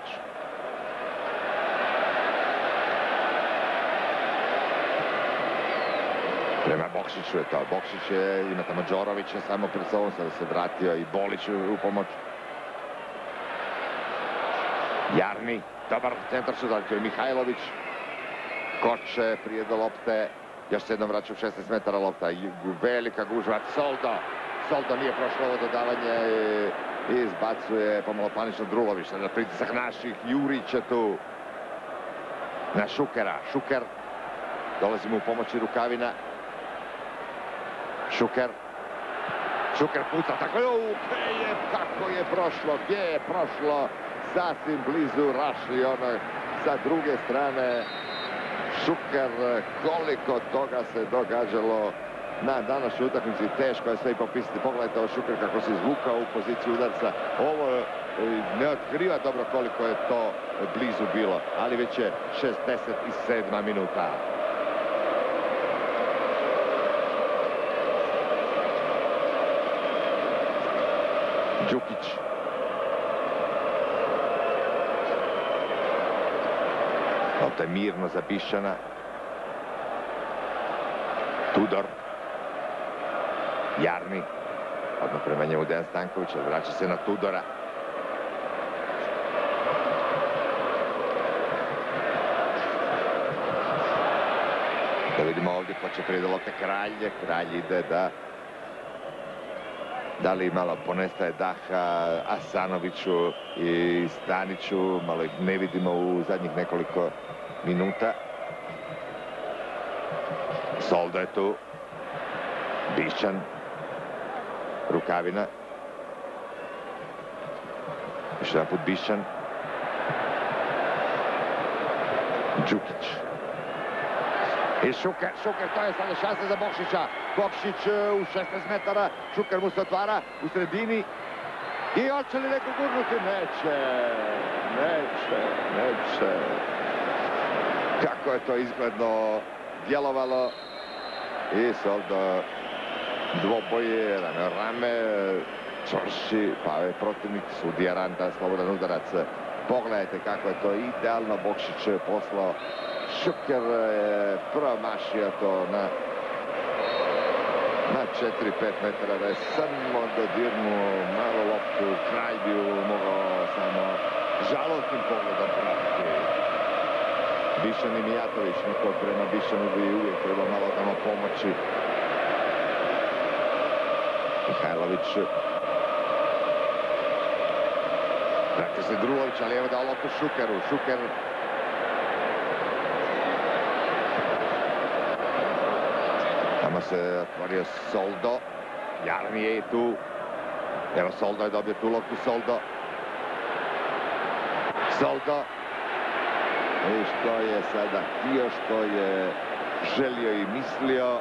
Prema Bokšiću je to. Bokšić je, ima tamo Đorovića samo pred sobom, sada se vratio i Bolić u pomoć. Jarni, dobar centar šut, to je Mihajlović. Koče prije do lopte, još se jednom vraća u 16 metara lopta. Velika gužva, Soldo nije prošlo ovo dodavanje i izbacuje pomalo panično Drulović. Sada pritisak naših, Jurić je tu na Šukera. Šuker, dolazi mu u pomoći Rukavina. Šuker puca, tako je, kako je prošlo, gdje je prošlo, sasvim blizu Raši, ono sa druge strane. Šuker, koliko toga se događalo na današnjoj utakmici, teško je sve i popisati. Pogledajte ovo Šuker kako se izvukao u poziciju udarca. Ovo ne otkriva dobro koliko je to blizu bilo, ali već je 67. minuta. Đukić. Lopta je mirno za Bišana. Tudor. Jarni. Odmah prema njemu Dejan Stanković, vraća se na Tudora. Da vidimo ovdje ko će prije do lopte. Kralj ide da li malo ponestaje daha Asanoviću i Staniću, malo ih ne vidimo u zadnjih nekoliko minuta. Soldo je tu. Bišan. Rukavina. Još jedan put Bišan. Đukić. I Šuker, to je sada šansa za Bokšića. Bokšić u 16 metara, Šuker mu se otvara u sredini. I hoće li neko gurnuti? Neće. Kako je to izgledno djelovalo. I Soldo dvoboje, rame, čvrši, pa je protivnik sudija Randa, slobodan udarac. Pogledajte kako je to idealno Bokšić poslao. Šuker je promašio to na 4-5 metara, da je samo dodirnuo malo loptu. Kralj bi mogao samo žalostnim pogledom pratiti. Bišan i Mijatović, niko prema Bišanu bi uvijek trebao malo tamo pomoći. Mihajlović. Vrati se Drulović, ali evo dao loptu Šukeru. Šuker. Tamo se otvorio Soldo. Jarni je i tu. Evo Soldo je dobio tu loptu. Soldo. I što je sada htio, što je želio i mislio.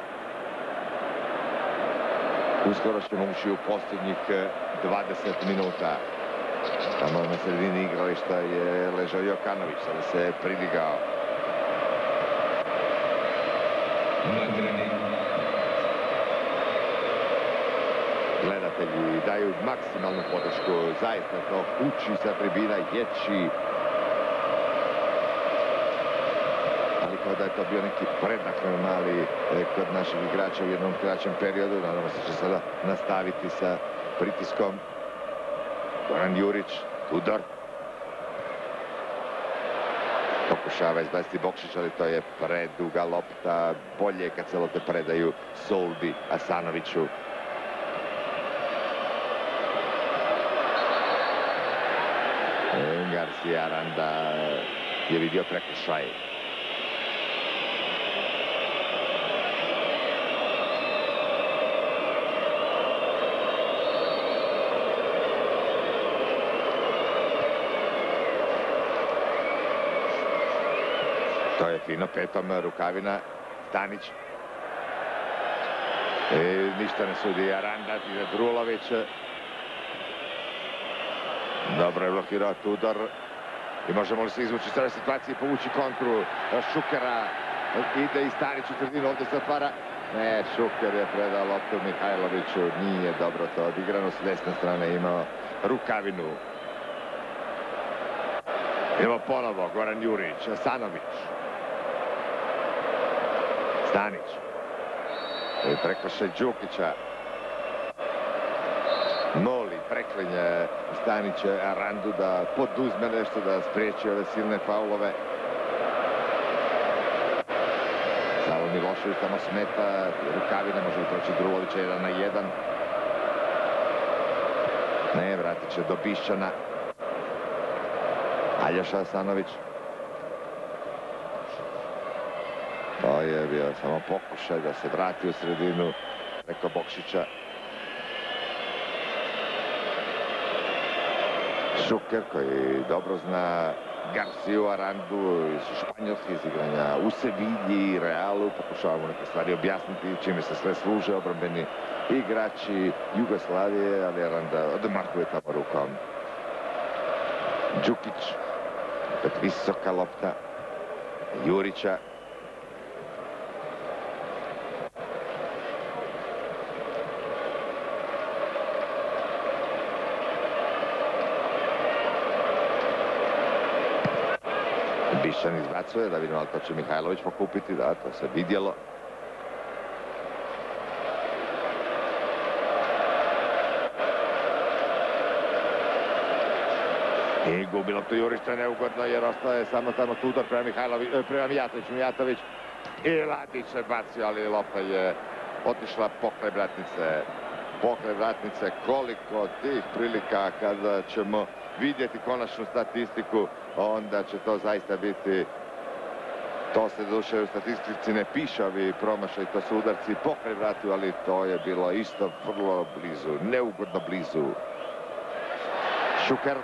Uskoro ćemo ući u posljednjih 20 minuta. Tamo na sredini igrališta je ležao Jokanović, sada se pridigao. Gledatelji daju maksimalnu podršku, zaista to kući sa tribina, ječi. Ali kao da je to bio neki predah mali kod naših igrača u jednom kraćem periodu. Nadamo se će sada nastaviti sa pritiskom. Goran Jurić, Tudor. Pokušava izbaciti Bokšić, ali to je preduga lopta. Bolje je kad se lopte predaju Soldi, Asanoviću. Garcia Randa je vidio prekršaj. To je fino petom Rukavina. Stanić. I ništa ne sudi Aranda, ide Drulović. Dobro je blokirao Tudor. I možemo li se izvući iz ove situacije i povući kontru Šukera. Ide i Stanić u sredinu, ovdje se otvara. Ne, Šuker je predao loptu Mihajloviću. Nije dobro to odigrano, s desne strane imao Rukavinu. Evo ponovo Goran Jurić, Asanović. Stanić. Prekršaj Đukića. Moli, preklinje Stanića Arandu da poduzme nešto, da spriječi ove silne faulove. Savo Milošević tamo smeta, Rukavina može utroći Drulovića 1-1. Ne, vratit će do Bišćana. Aljoša Asanović. To je bio samo pokušaj da se vrati u sredinu preko Bokšića. Šuker koji dobro zna Garciju, Arandu iz španjolskih izigranja u Sevilji i Realu. Pokušavamo neke stvari objasniti čime se sve služe obrambeni igrači Jugoslavije, ali Aranda odmahuje tamo rukom. Đukić, opet visoka lopta Jurića. Bišćan izbacuje, da vidimo ali to će Mihajlović pokupiti, da, to se vidjelo. I gubi loptu Jurić, to je neugodno jer ostaje samo tamo Tudor prema Mijatoviću. Mijatović i Ladić se bacio, ali lopta je otišla pokraj vratnice. Pokraj vratnice, koliko tih prilika kada ćemo vidjeti konačnu statistiku, onda će to zaista biti, to se duše u statistici ne piše ovi promašaj, to su udarci pokraj vratu, ali to je bilo isto vrlo blizu, neugodno blizu. Šuker.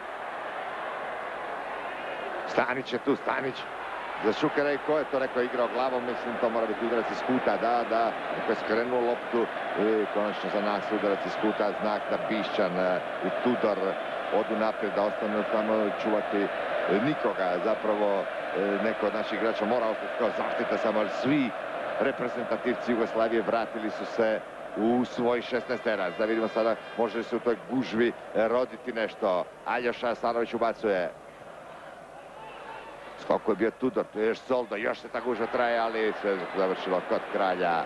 Stanić je tu, Stanić. Za Šukera i ko je to rekao, igrao glavom, mislim to mora biti udarac iz kuta, da, neko je skrenuo loptu i konačno za nas udarac iz kuta, znak da Bišćan i Tudor odu naprijed, da ostanu tamo čuvati nikoga, zapravo neko od naših igrača mora ostati kao zaštita, samo svi reprezentativci Jugoslavije vratili su se u svoj 16-terac. Da vidimo sada može li se u toj gužvi roditi nešto. Aljoša Asanović ubacuje. Skoko je bio Tudor, tu je još Soldo, još se ta gužva traje, ali sve završilo kod kralja.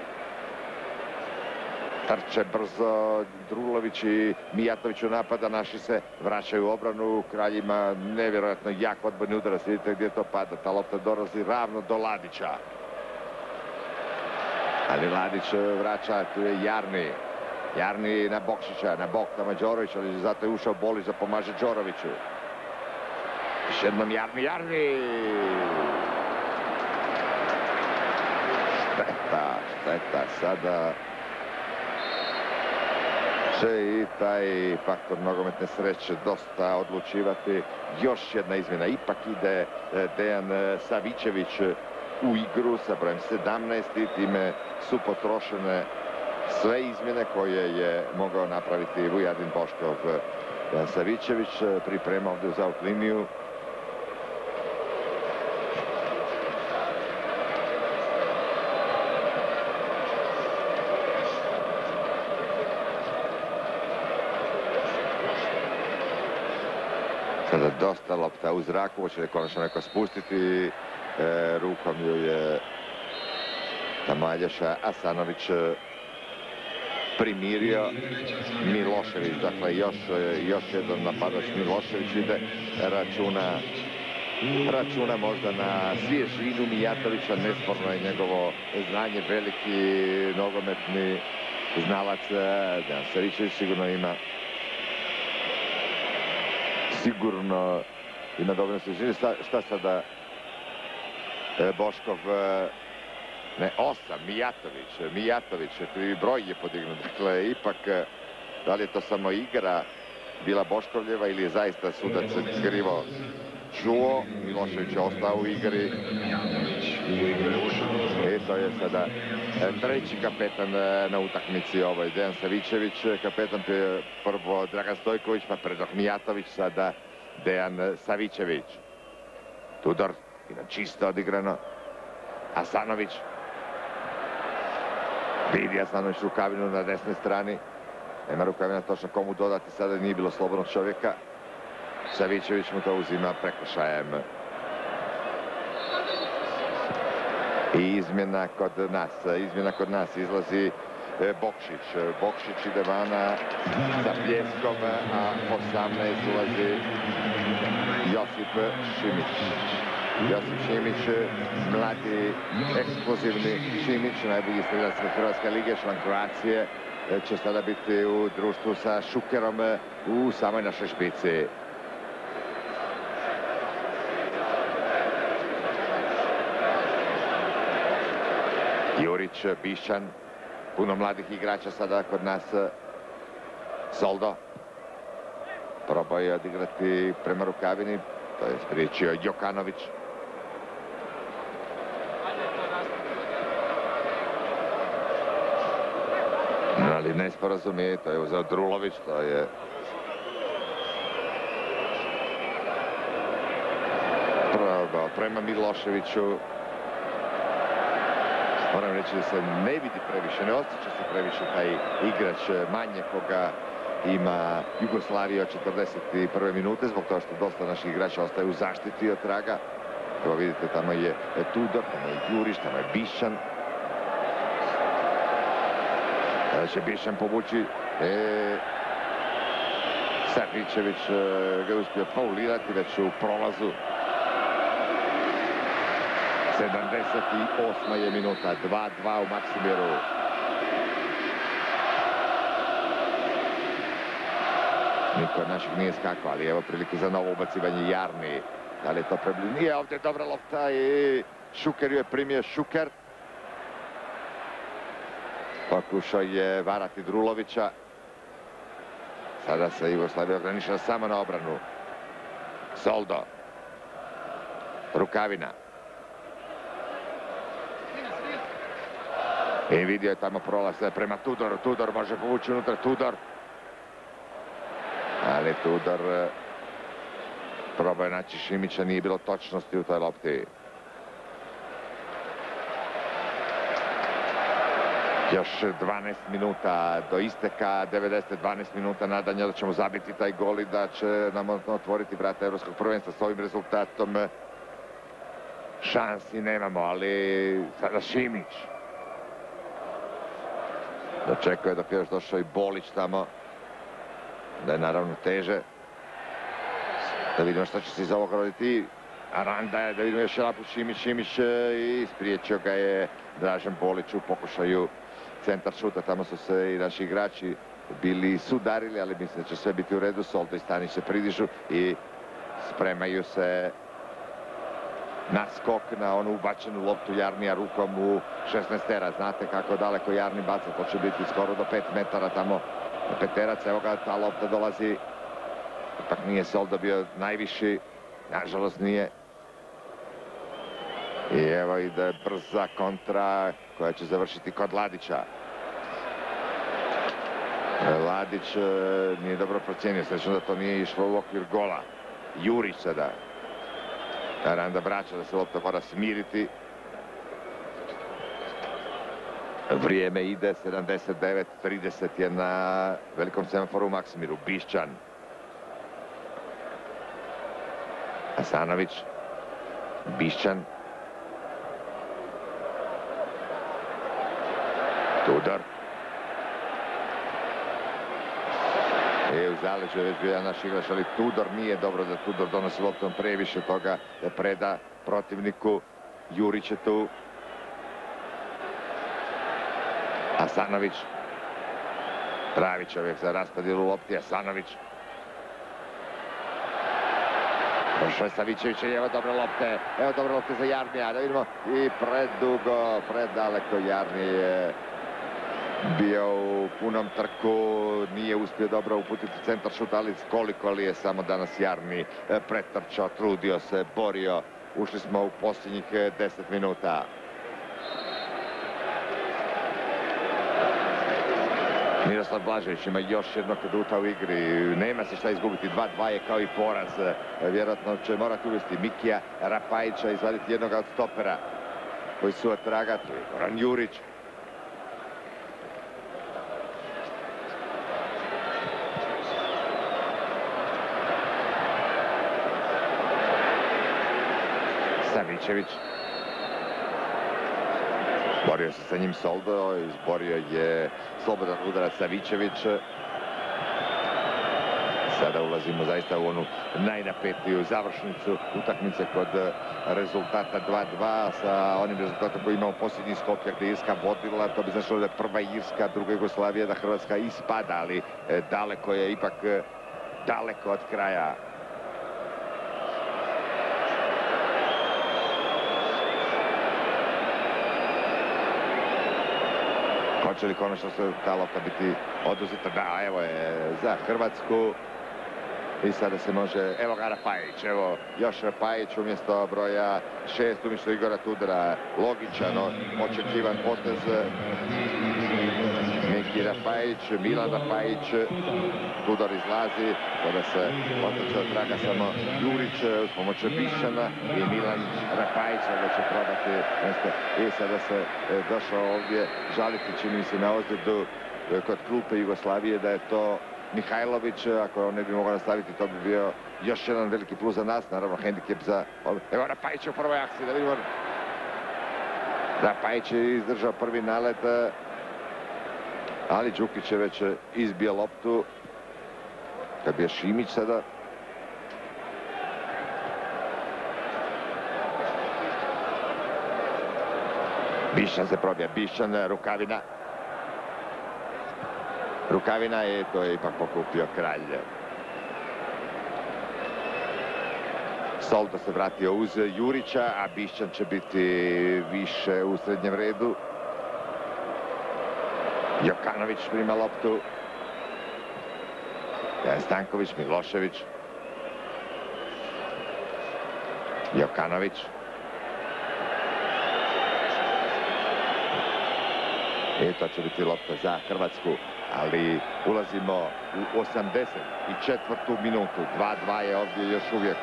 Trče brzo Drulović i Mijatović u napada, naši se vraćaju u obranu, kralj ima nevjerojatno jak odbojni udarac, vidite gdje to pada, ta lopta dolazi ravno do Ladića. Ali Ladić vraća, tu je Jarni. Jarni na Bokšića, na bok tamo Đorović, ali zato je ušao Bolić da pomaže Đoroviću. Još jednom Jarni. Šteta, sada će i taj faktor nogometne sreće dosta odlučivati. Još jedna izmjena, ipak ide Dejan Savićević u igru sa brojem 17 i time su potrošene sve izmjene koje je mogao napraviti Vujadin Boškov. Dejan Savićević priprema ovdje uz out liniju. Sada dosta lopta u zraku, hoće li konačno neko spustiti, rukom ju je Aljoša Asanović primirio. Milošević, dakle još jedan napadač Milošević ide, računa možda na svježinu Mijatovića, nesporno je njegovo znanje, veliki nogometni znalac. Dejan Savićević sigurno ima dovoljno svežine. Šta sada Boškov, ne, 8, Mijatović, tu i broj je podignut, dakle ipak da li je to samo igra bila Boškovljeva ili je zaista sudac skrivao čuo, Milošević je ostao u igri. I to je sada treći kapetan na utakmici, Dejan Savićević, kapetan prvo Dragan Stojković, pa Predrag Mijatović, sada Dejan Savićević. Tudor, čisto odigrano. Asanović. Vidi Asanović Rukavinu na desnoj strani. Nema Rukavina točno komu dodati, sada nije bilo slobodnog čovjeka. Savićević mu to uzima prekršajem. I izmjena kod nas izlazi Bokšić. Bokšić ide vana sa pljeskom, a 18 ulazi Josip Šimić. Josip Šimić, mladi, eksplozivni Šimić, najbolji strelac Hrvatske lige, član Kroacije, će sada biti u društvu sa Šukerom u samoj našoj špici. Jurić, Bišćan, puno mladih igrača sada kod nas. Soldo probao je odigrati prema Rukavini, to je spriječio Jokanović. Ali nesporazum je, to je uzeo Drulović, to je probao prema Miloševiću. Moram reći da se ne vidi previše, ne osjeća se previše taj igrač manje koga ima Jugoslavija od 41. minute, zbog toga što dosta naših igrača ostaje u zaštiti od traga. Evo vidite, tamo je Tudor, tamo je Jurić, tamo je Bišćan. Sada će Bišćan povući. Savićević ga je uspio faulirati već u prolazu. 78. je minuta, 2-2 u Maksimiru. Niko od naših nije skakao, ali evo prilike za novo ubacivanje Jarni. Da li je to preblizu? Nije, ovdje dobra lopta i Šuker ju je primio. Šuker pokušao je varati Drulovića. Sada se Jugoslavija ograničila samo na obranu. Soldo. Rukavina. I vidio je tamo prolaz prema Tudoru. Tudor može povući unutra. Tudor. Ali Tudor probao je naći Šimića. Nije bilo točnosti u toj lopti. Još 12 minuta do isteka. 12 minuta nadanja da ćemo zabiti taj gol i da će nam otvoriti vrata Evropskog prvenstva. S ovim rezultatom šansi nemamo, ali sada Šimić. Dočekuje dok je još došao i Bolić tamo. Da je naravno teže. Da vidimo što će se iz ovoga roditi. Aranda je, da vidimo još jedan put Šimić i spriječio ga je Dražen Bolić u pokušaju centar šuta. Tamo su se i naši igrači bili sudarili, ali mislim da će sve biti u redu. Soldo i Stanić se pridižu i spremaju se na skok na onu ubačenu loptu Jarnija rukom u 16-tera. Znate kako daleko Jarni baca, to će biti skoro do 5 metara tamo peterac. Evo ga, ta lopta dolazi. Ipak nije Soldo bio najviši, nažalost nije. I evo ide brza kontra koja će završiti kod Ladića. Ladić nije dobro procijenio, srećno da to nije išlo u okvir gola. Jurić sada. Aranda vraća da se lopta mora smiriti. Vrijeme ide, 79-30 je na velikom semaforu u Maksimiru. Bišćan. Asanović. Bišćan. Tudor. U zaleđu je već bio jedan naš igrač, ali Tudor nije dobro da Tudor donosi loptom previše toga da preda protivniku. Jurić je tu. Asanović. Pravi čovjek za raspodjelu lopti. Asanović. Došao je Savićević i evo dobre lopte. Evo dobre lopte za Jarnija. Da vidimo. I predugo, predaleko Jarni je bio u punom trku, nije uspio dobro uputiti centar šut, ali koliko li je samo danas Jarni pretrčao, trudio se, borio. Ušli smo u posljednjih 10 minuta. Miroslav Blažević ima još jednog kaduta u igri, nema se šta izgubiti, 2-2 je kao i poraz. Vjerojatno će morati uvesti Mikija Rapajića, izvaditi jednog od stopera koji su otragati. Goran Jurić. Savićević. Borio se sa njim Soldo, izborio je slobodan udarac Savićević. Sada ulazimo zaista u onu najnapetiju završnicu utakmice kod rezultata 2-2 sa onim rezultatom koji imamo posljednji Skopje gdje je Irska vodila. To bi značilo da je prva Irska, druga Jugoslavija, da Hrvatska ispada, ali daleko je ipak daleko od kraja. Hoće li konačno se ta lopta biti oduzeta? Da, evo je za Hrvatsku. I sada se može, evo ga Rapajić, evo još Rapajić umjesto broja 6, umjesto Igora Tudora. Logičan, očekivan potez. Miki Rapajić, Milan Rapajić, Tudor izlazi, kada se otače od traga samo Jurić uz pomoć Bišćana i Milan Rapajić, da će probati nešto. I sada se došao ovdje žaliti, čini mi se, na ozljedu kod klupe Jugoslavije, da je to Mihajlović. Ako on ne bi mogao nastaviti, to bi bio još jedan veliki plus za nas, naravno hendikep za... Evo Rapajić u prvoj akciji, da vidimo. Rapajić je izdržao prvi nalet, ali Đukić je već izbio loptu. Kad bi je Šimić sada. Bišćan se probija, Bišćan, Rukavina. Rukavina je, to je ipak pokupio Kralj. Soldo se vratio uz Jurića, a Bišćan će biti više u srednjem redu. Jokanović prima loptu. Stanković, Milošević. Jokanović. I to će biti lopta za Hrvatsku, ali ulazimo u 84. minutu. 2-2 je ovdje još uvijek.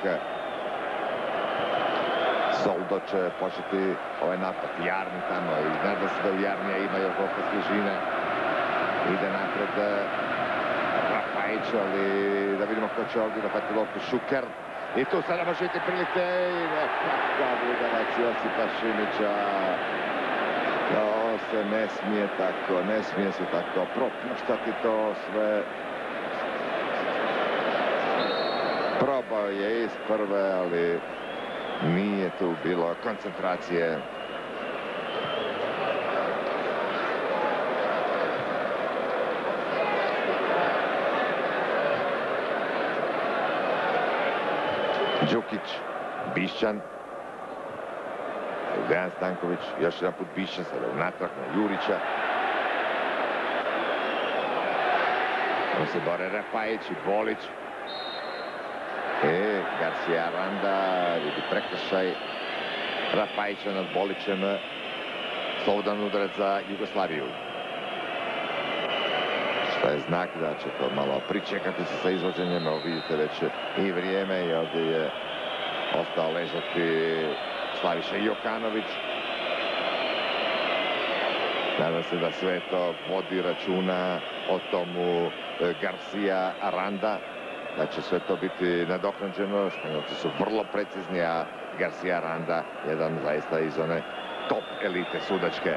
Soldo će početi ovaj napad. Jarni tamo i nada se da u Jarnija ima još dosta svježine. Ide napred Rapajić, ali da vidimo ko će ovdje napati loptu. Šuker. I tu sada može biti prilike i nekakav udarac Josipa Šimića. To se ne smije tako, ne smije se tako propuštati to sve. Probao je iz prve, ali nije tu bilo koncentracije. Đukić, Bišćan. Dejan Stanković, još jedan put Bišćan, sada unatrag na Jurića. On se bore Rapajić i Bolić. Garcia Aranda, vidi prekršaj Rapajića nad Bolićem. Slobodan udarac za Jugoslaviju. Što je znak da će to malo pričekati se sa izvođenjem. Evo vidite već i vrijeme i ovdje je ostao ležati Slaviša Jokanović. Nadam se da sve to vodi računa o tomu Garcia Aranda, da će sve to biti nadoknađeno. Španjolci su vrlo precizni, a Garcia Aranda jedan zaista iz one top elite sudačke.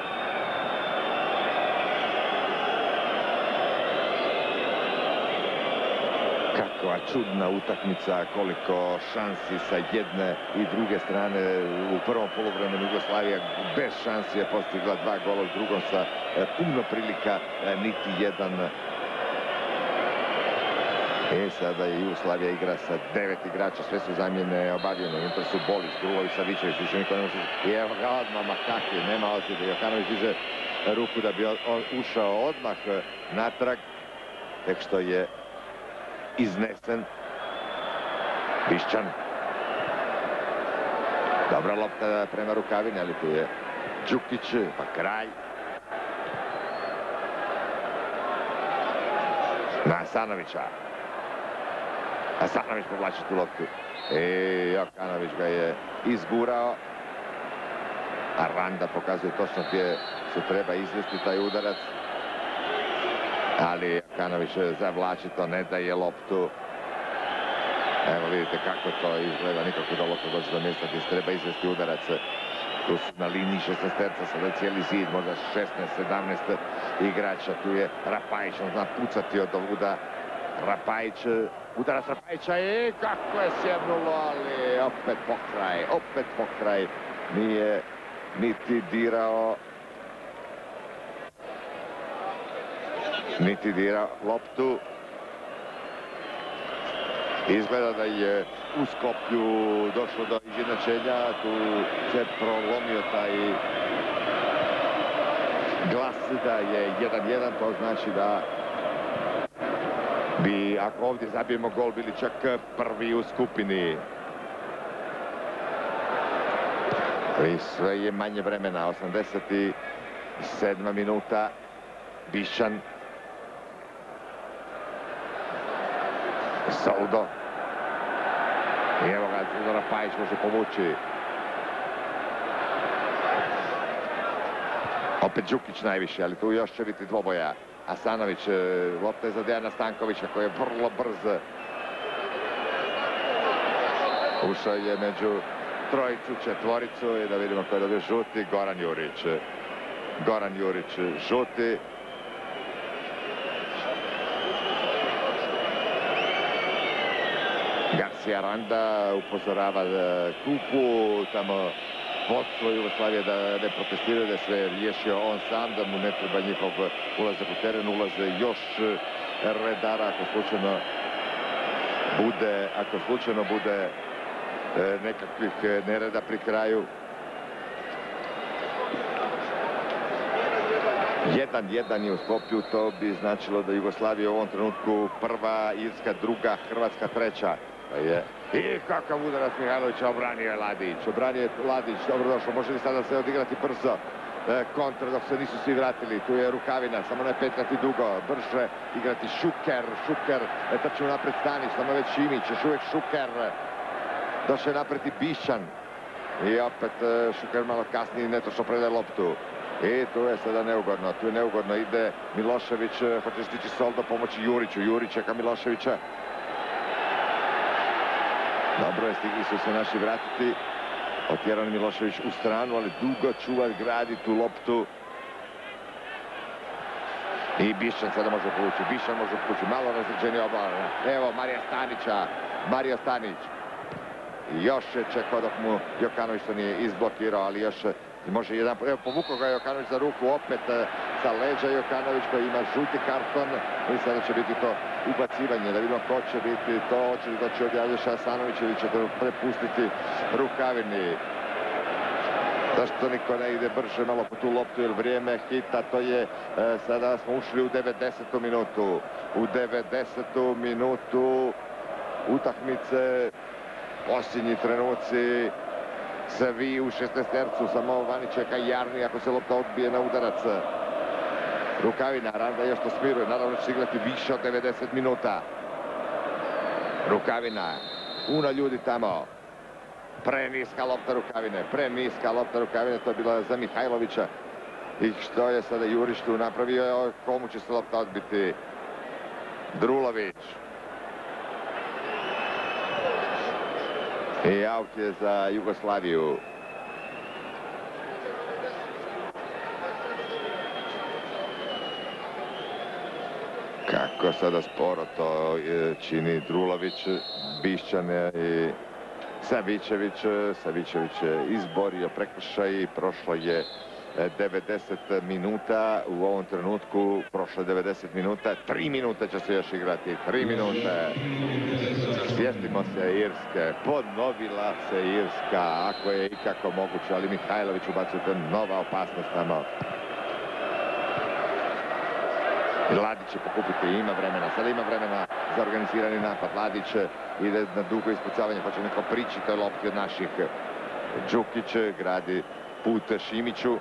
Kakva čudna utakmica, koliko šansi sa jedne i druge strane. U prvom poluvremenu Jugoslavija bez šansi je postigla 2 gola, u drugom sa puno prilika, niti jedan. Sada je Jugoslavija igra sa 9 igrača, sve su zamjene obavljene. Unutar su Bolić, Krulović, Savićević, više niko ne može. I evo ga odmah Makaki, nema ozljede. Jokanović diže ruku da bi ušao odmah natrag, tek što je iznesen. Bišćan. Dobra lopta prema Rukavini, ali tu je Đukić, pa Kralj. Na Asanovića. Asanović povlači tu loptu. Jokanović ga je izgurao. Aranda pokazuje točno gdje se treba izvesti taj udarac. Ali Jokanović zavlači to, ne daje loptu. Evo vidite kako to izgleda, nikako da lopta dođe do mjesta gdje se treba izvesti udarac. Tu su na liniji 16-terca, sada je cijeli zid, možda 16-17 igrača. Tu je Rapajić, on zna pucati od ovuda. Rapajić, udarac Rapajića i kako je sjebnulo, ali opet pokraj. Nije niti dirao loptu. Izgleda da je u Skoplju došlo do izjednačenja, tu se prolomio taj glas da je 1-1, to znači da bi, ako ovdje zabijemo gol, bili čak prvi u skupini. I sve je manje vremena, 87. minuta, Bišćan. Soldo. I evo ga, Rapajić može povući. Opet Đukić najviše, ali tu još će biti dvoboja. Asanović, lopta je za Dejana Stankovića koji je vrlo brz. Ušao je među trojicu, četvoricu i da vidimo ko je dobio žuti. Goran Jurić, žuti. Garcia Aranda upozorava Kupu, tamo vodstvo Jugoslavije da ne protestiraju, da je sve riješio on sam, da mu ne treba njihov ulazak u teren, ulaze još redara ako slučajno bude nekakvih nereda pri kraju. 1-1 je u Skopju, to bi značilo da Jugoslavija u ovom trenutku prva, Irska druga, Hrvatska treća. I kakav udarac Mihajlovića, obranio je Ladić, dobro došlo, može li sada se odigrati brzo kontra dok se nisu svi vratili, tu je Rukavina, samo ne petrati dugo, brže igrati Šuker, trči napred Stanić, samo već Šimić, još uvijek Šuker, došao je napred i Bišćan i opet Šuker malo kasnije netočno predaje loptu. I tu je sada neugodno, ide Milošević, hoće stići Soldo pomoći Juriću, Jurić čeka Miloševića. Dobro je, stigli su se naši vratiti. Otjeran Milošević u stranu, ali dugo čuva, gradi tu loptu. I Bišćan sada može povući, malo razređenje obala. Evo Mario Stanić. Još je čekao dok mu Jokanović to nije izblokirao, ali još može jedan, evo povukao ga Jokanović za ruku, opet sa leđa Jokanović koji ima žuti karton i sada će biti to ubacivanje, da vidimo ko će biti to, hoće li doći od Aljoša Asanović ili će to prepustiti Rukavini. Zašto niko ne ide brže malo po tu loptu jer vrijeme hita, to je, sada smo ušli u 90. minutu. U 90. minutu utakmice, posljednji trenuci, svi u 16-tercu, samo vani čeka Jarni ako se lopta odbije na udarac. Rukavina, Aranda još to smiruje, naravno će igrati više od 90 minuta. Rukavina, puno ljudi tamo. Premiska lopta Rukavine, to je bila za Mihajlovića. I što je sada Jurić tu napravio, komu će se lopta odbiti? Drulović. I aut je za Jugoslaviju. Kako sada sporo to čini Drulović, Bišćan i Savićević. Savićević je izborio prekršaj, prošlo je 90 minuta, u ovom trenutku prošlo 90 minuta, 3 minute će se još igrati, 3 minute. Sjetimo se Irske, ponovila se Irska, ako je ikako moguće, ali Mihajlović ubacuje nova opasnost tamo. Ladić će pokupiti, ima vremena, sada ima vremena za organizirani napad. Ladić ide na dugo ispucavanje, pa će neko prići toj lopti od naših. Đukić gradi put Šimiću.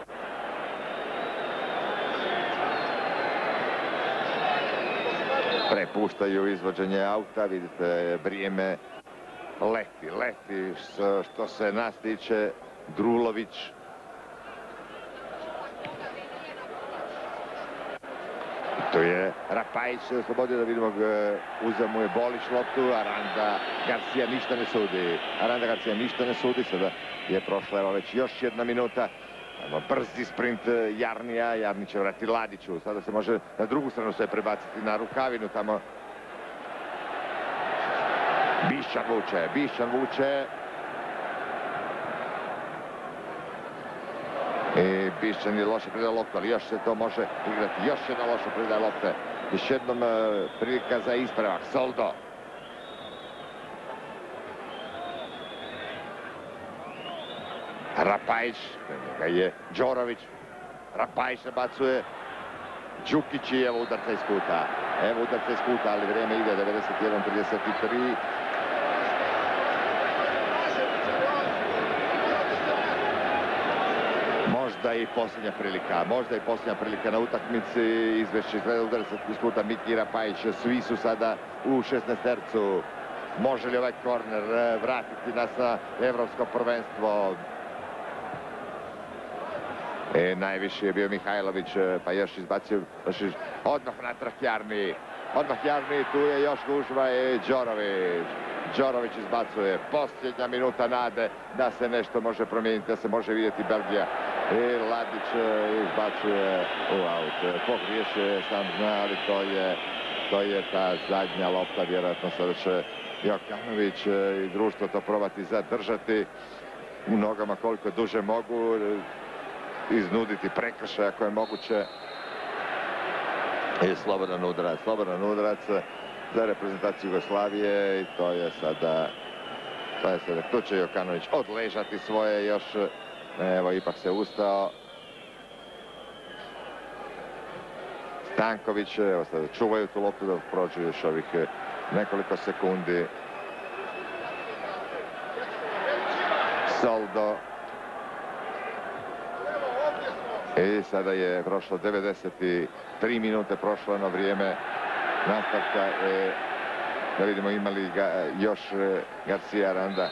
Prepuštaju izvođenje auta, vidite vrijeme leti što se nas tiče. Drulović. To je Rapajić se oslobodio, da vidimo, uzeo mu je Bolić loptu, Aranda Garcia ništa ne sudi. Aranda Garcia ništa ne sudi, sada je prošla evo već još jedna minuta. Brzi sprint Jarnija, Jarni će vratiti Ladiću, sada se može na drugu stranu sve prebaciti na Rukavinu tamo. Bišćan vuče. I Bišćan je loše predaje loptu, ali još se to može igrati. Još jedna loša predaja lopte. Još jednom prilika za ispravak. Soldo. Rapajić, njega je Đorović. Rapajić nabacuje. Đukić i evo udarca iz kuta. Ali vrijeme ide, 91-33. Možda i posljednja prilika na utakmici. Izvešće izgleda udaraca iz kuta Miki Rapajić. Svi su sada u 16-tercu. Može li ovaj korner vratiti nas na evropsko prvenstvo? Najviše je bio Mihajlović, pa još izbacio odmah natrag Jarni. Tu je još gužva i Đorović izbacuje. Posljednja minuta nade da se nešto može promijeniti, da se može vidjeti Belgija. I Ladić izbacuje u aut. Pogriješio sam zna, ali to je ta zadnja lopta. Vjerojatno sada će Jokanović i društvo to probati zadržati u nogama koliko duže mogu. Iznuditi prekršaj ako je moguće. I slobodan udarac za reprezentaciju Jugoslavije i to je sada tu će Jokanović odležati svoje još. Evo, ipak se ustao. Stanković, evo sada čuvaju tu loptu da prođu još ovih nekoliko sekundi. Soldo. I sada je prošlo 93 minute, prošlo ono vrijeme nastavka. Da vidimo ima li još Garcia, Aranda.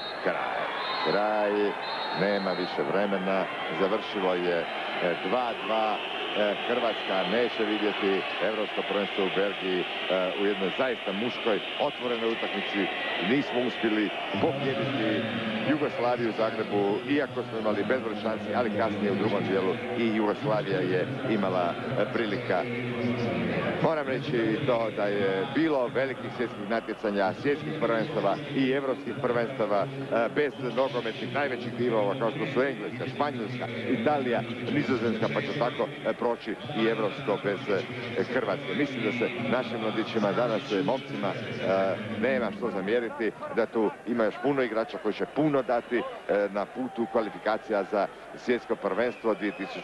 Kraj, nema više vremena, završilo je 2:2. Hrvatska neće vidjeti evropsko prvenstvo u Belgiji u jednoj zaista muškoj, otvorenoj utakmici. Nismo uspjeli pobijediti Jugoslaviju u Zagrebu, iako smo imali bezbroj šansi, ali kasnije u drugom dijelu i Jugoslavija je imala prilika. Moram reći to da je bilo velikih svjetskih natjecanja, svjetskih prvenstava i evropskih prvenstava bez nogometnih najvećih divova kao što su Engleska, Španjolska, Italija, Nizozemska, pa će tako proći i evropsko bez Hrvatske. Mislim da se našim mladićima danas, momcima, nema što zamjeriti, da tu ima još puno igrača koji će puno dati na putu kvalifikacija za svjetsko prvenstvo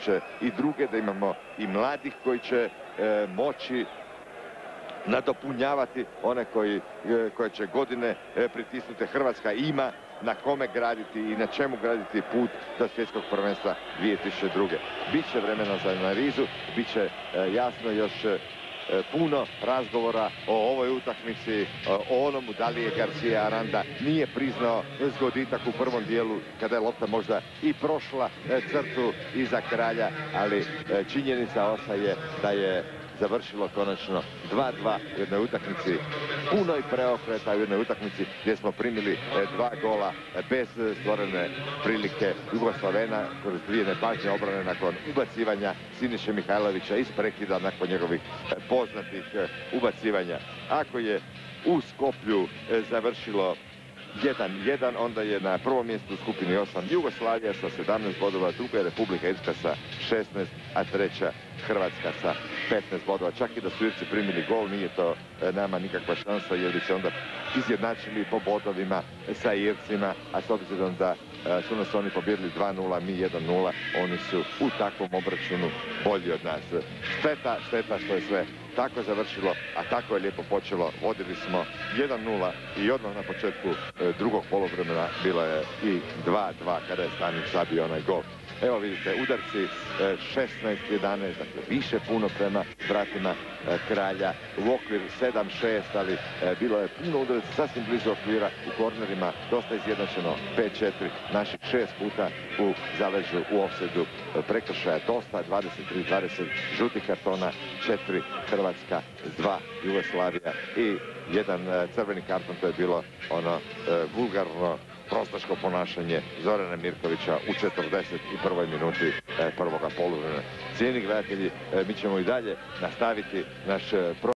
2002. Da imamo i mladih koji će moći nadopunjavati one koje će godine pritisnuti. Hrvatska ima na kome graditi i na čemu graditi put do svjetskog prvenstva 2002. Biće vremena za analizu, biće jasno još puno razgovora o ovoj utakmici, o onomu da li je Garcia Aranda nije priznao zgoditak u prvom dijelu kada je lopta možda i prošla crtu iza kralja, ali činjenica ostaje da je završilo konačno 2:2 u jednoj utakmici punoj preokreta, u jednoj utakmici gdje smo primili 2 gola bez stvorene prilike Jugoslavena kroz 2 nepažnje obrane nakon ubacivanja Siniše Mihajlovića iz prekida nakon njegovih poznatih ubacivanja. Ako je u Skoplju završilo 1:1, onda je na prvom mjestu u skupini 8 Jugoslavija sa 17 bodova, druga je Republika Irska sa 16, a treća Hrvatska sa 15 bodova. Čak i da su Irci primili gol, nije to nama nikakva šansa jer bi se onda izjednačili po bodovima sa Ircima, a s obzirom da su nas oni pobjedili 2-0, mi 1-0, oni su u takvom obračunu bolji od nas. Šteta što je sve tako završilo, a tako je lijepo počelo. Vodili smo 1-0 i odmah na početku drugog poluvremena bilo je i 2-2 kada je Stanić zabio onaj gol. Evo vidite, udarci 16-11, dakle više puno prema vratima Kralja. U okvir 7-6, ali bilo je puno udaraca sasvim blizu okvira u kornerima, dosta izjednačeno 5-4, naših 6 puta u zaleđu u ofsajdu prekršaja, dosta 23-20 žutih kartona, 4 Hrvatska, 2 Jugoslavija i jedan crveni karton, to je bilo ono vulgarno prostaško ponašanje Zorana Mirkovića u 41. minuti prvoga poluvremena. Cijeni gledatelji, mi ćemo i dalje nastaviti naš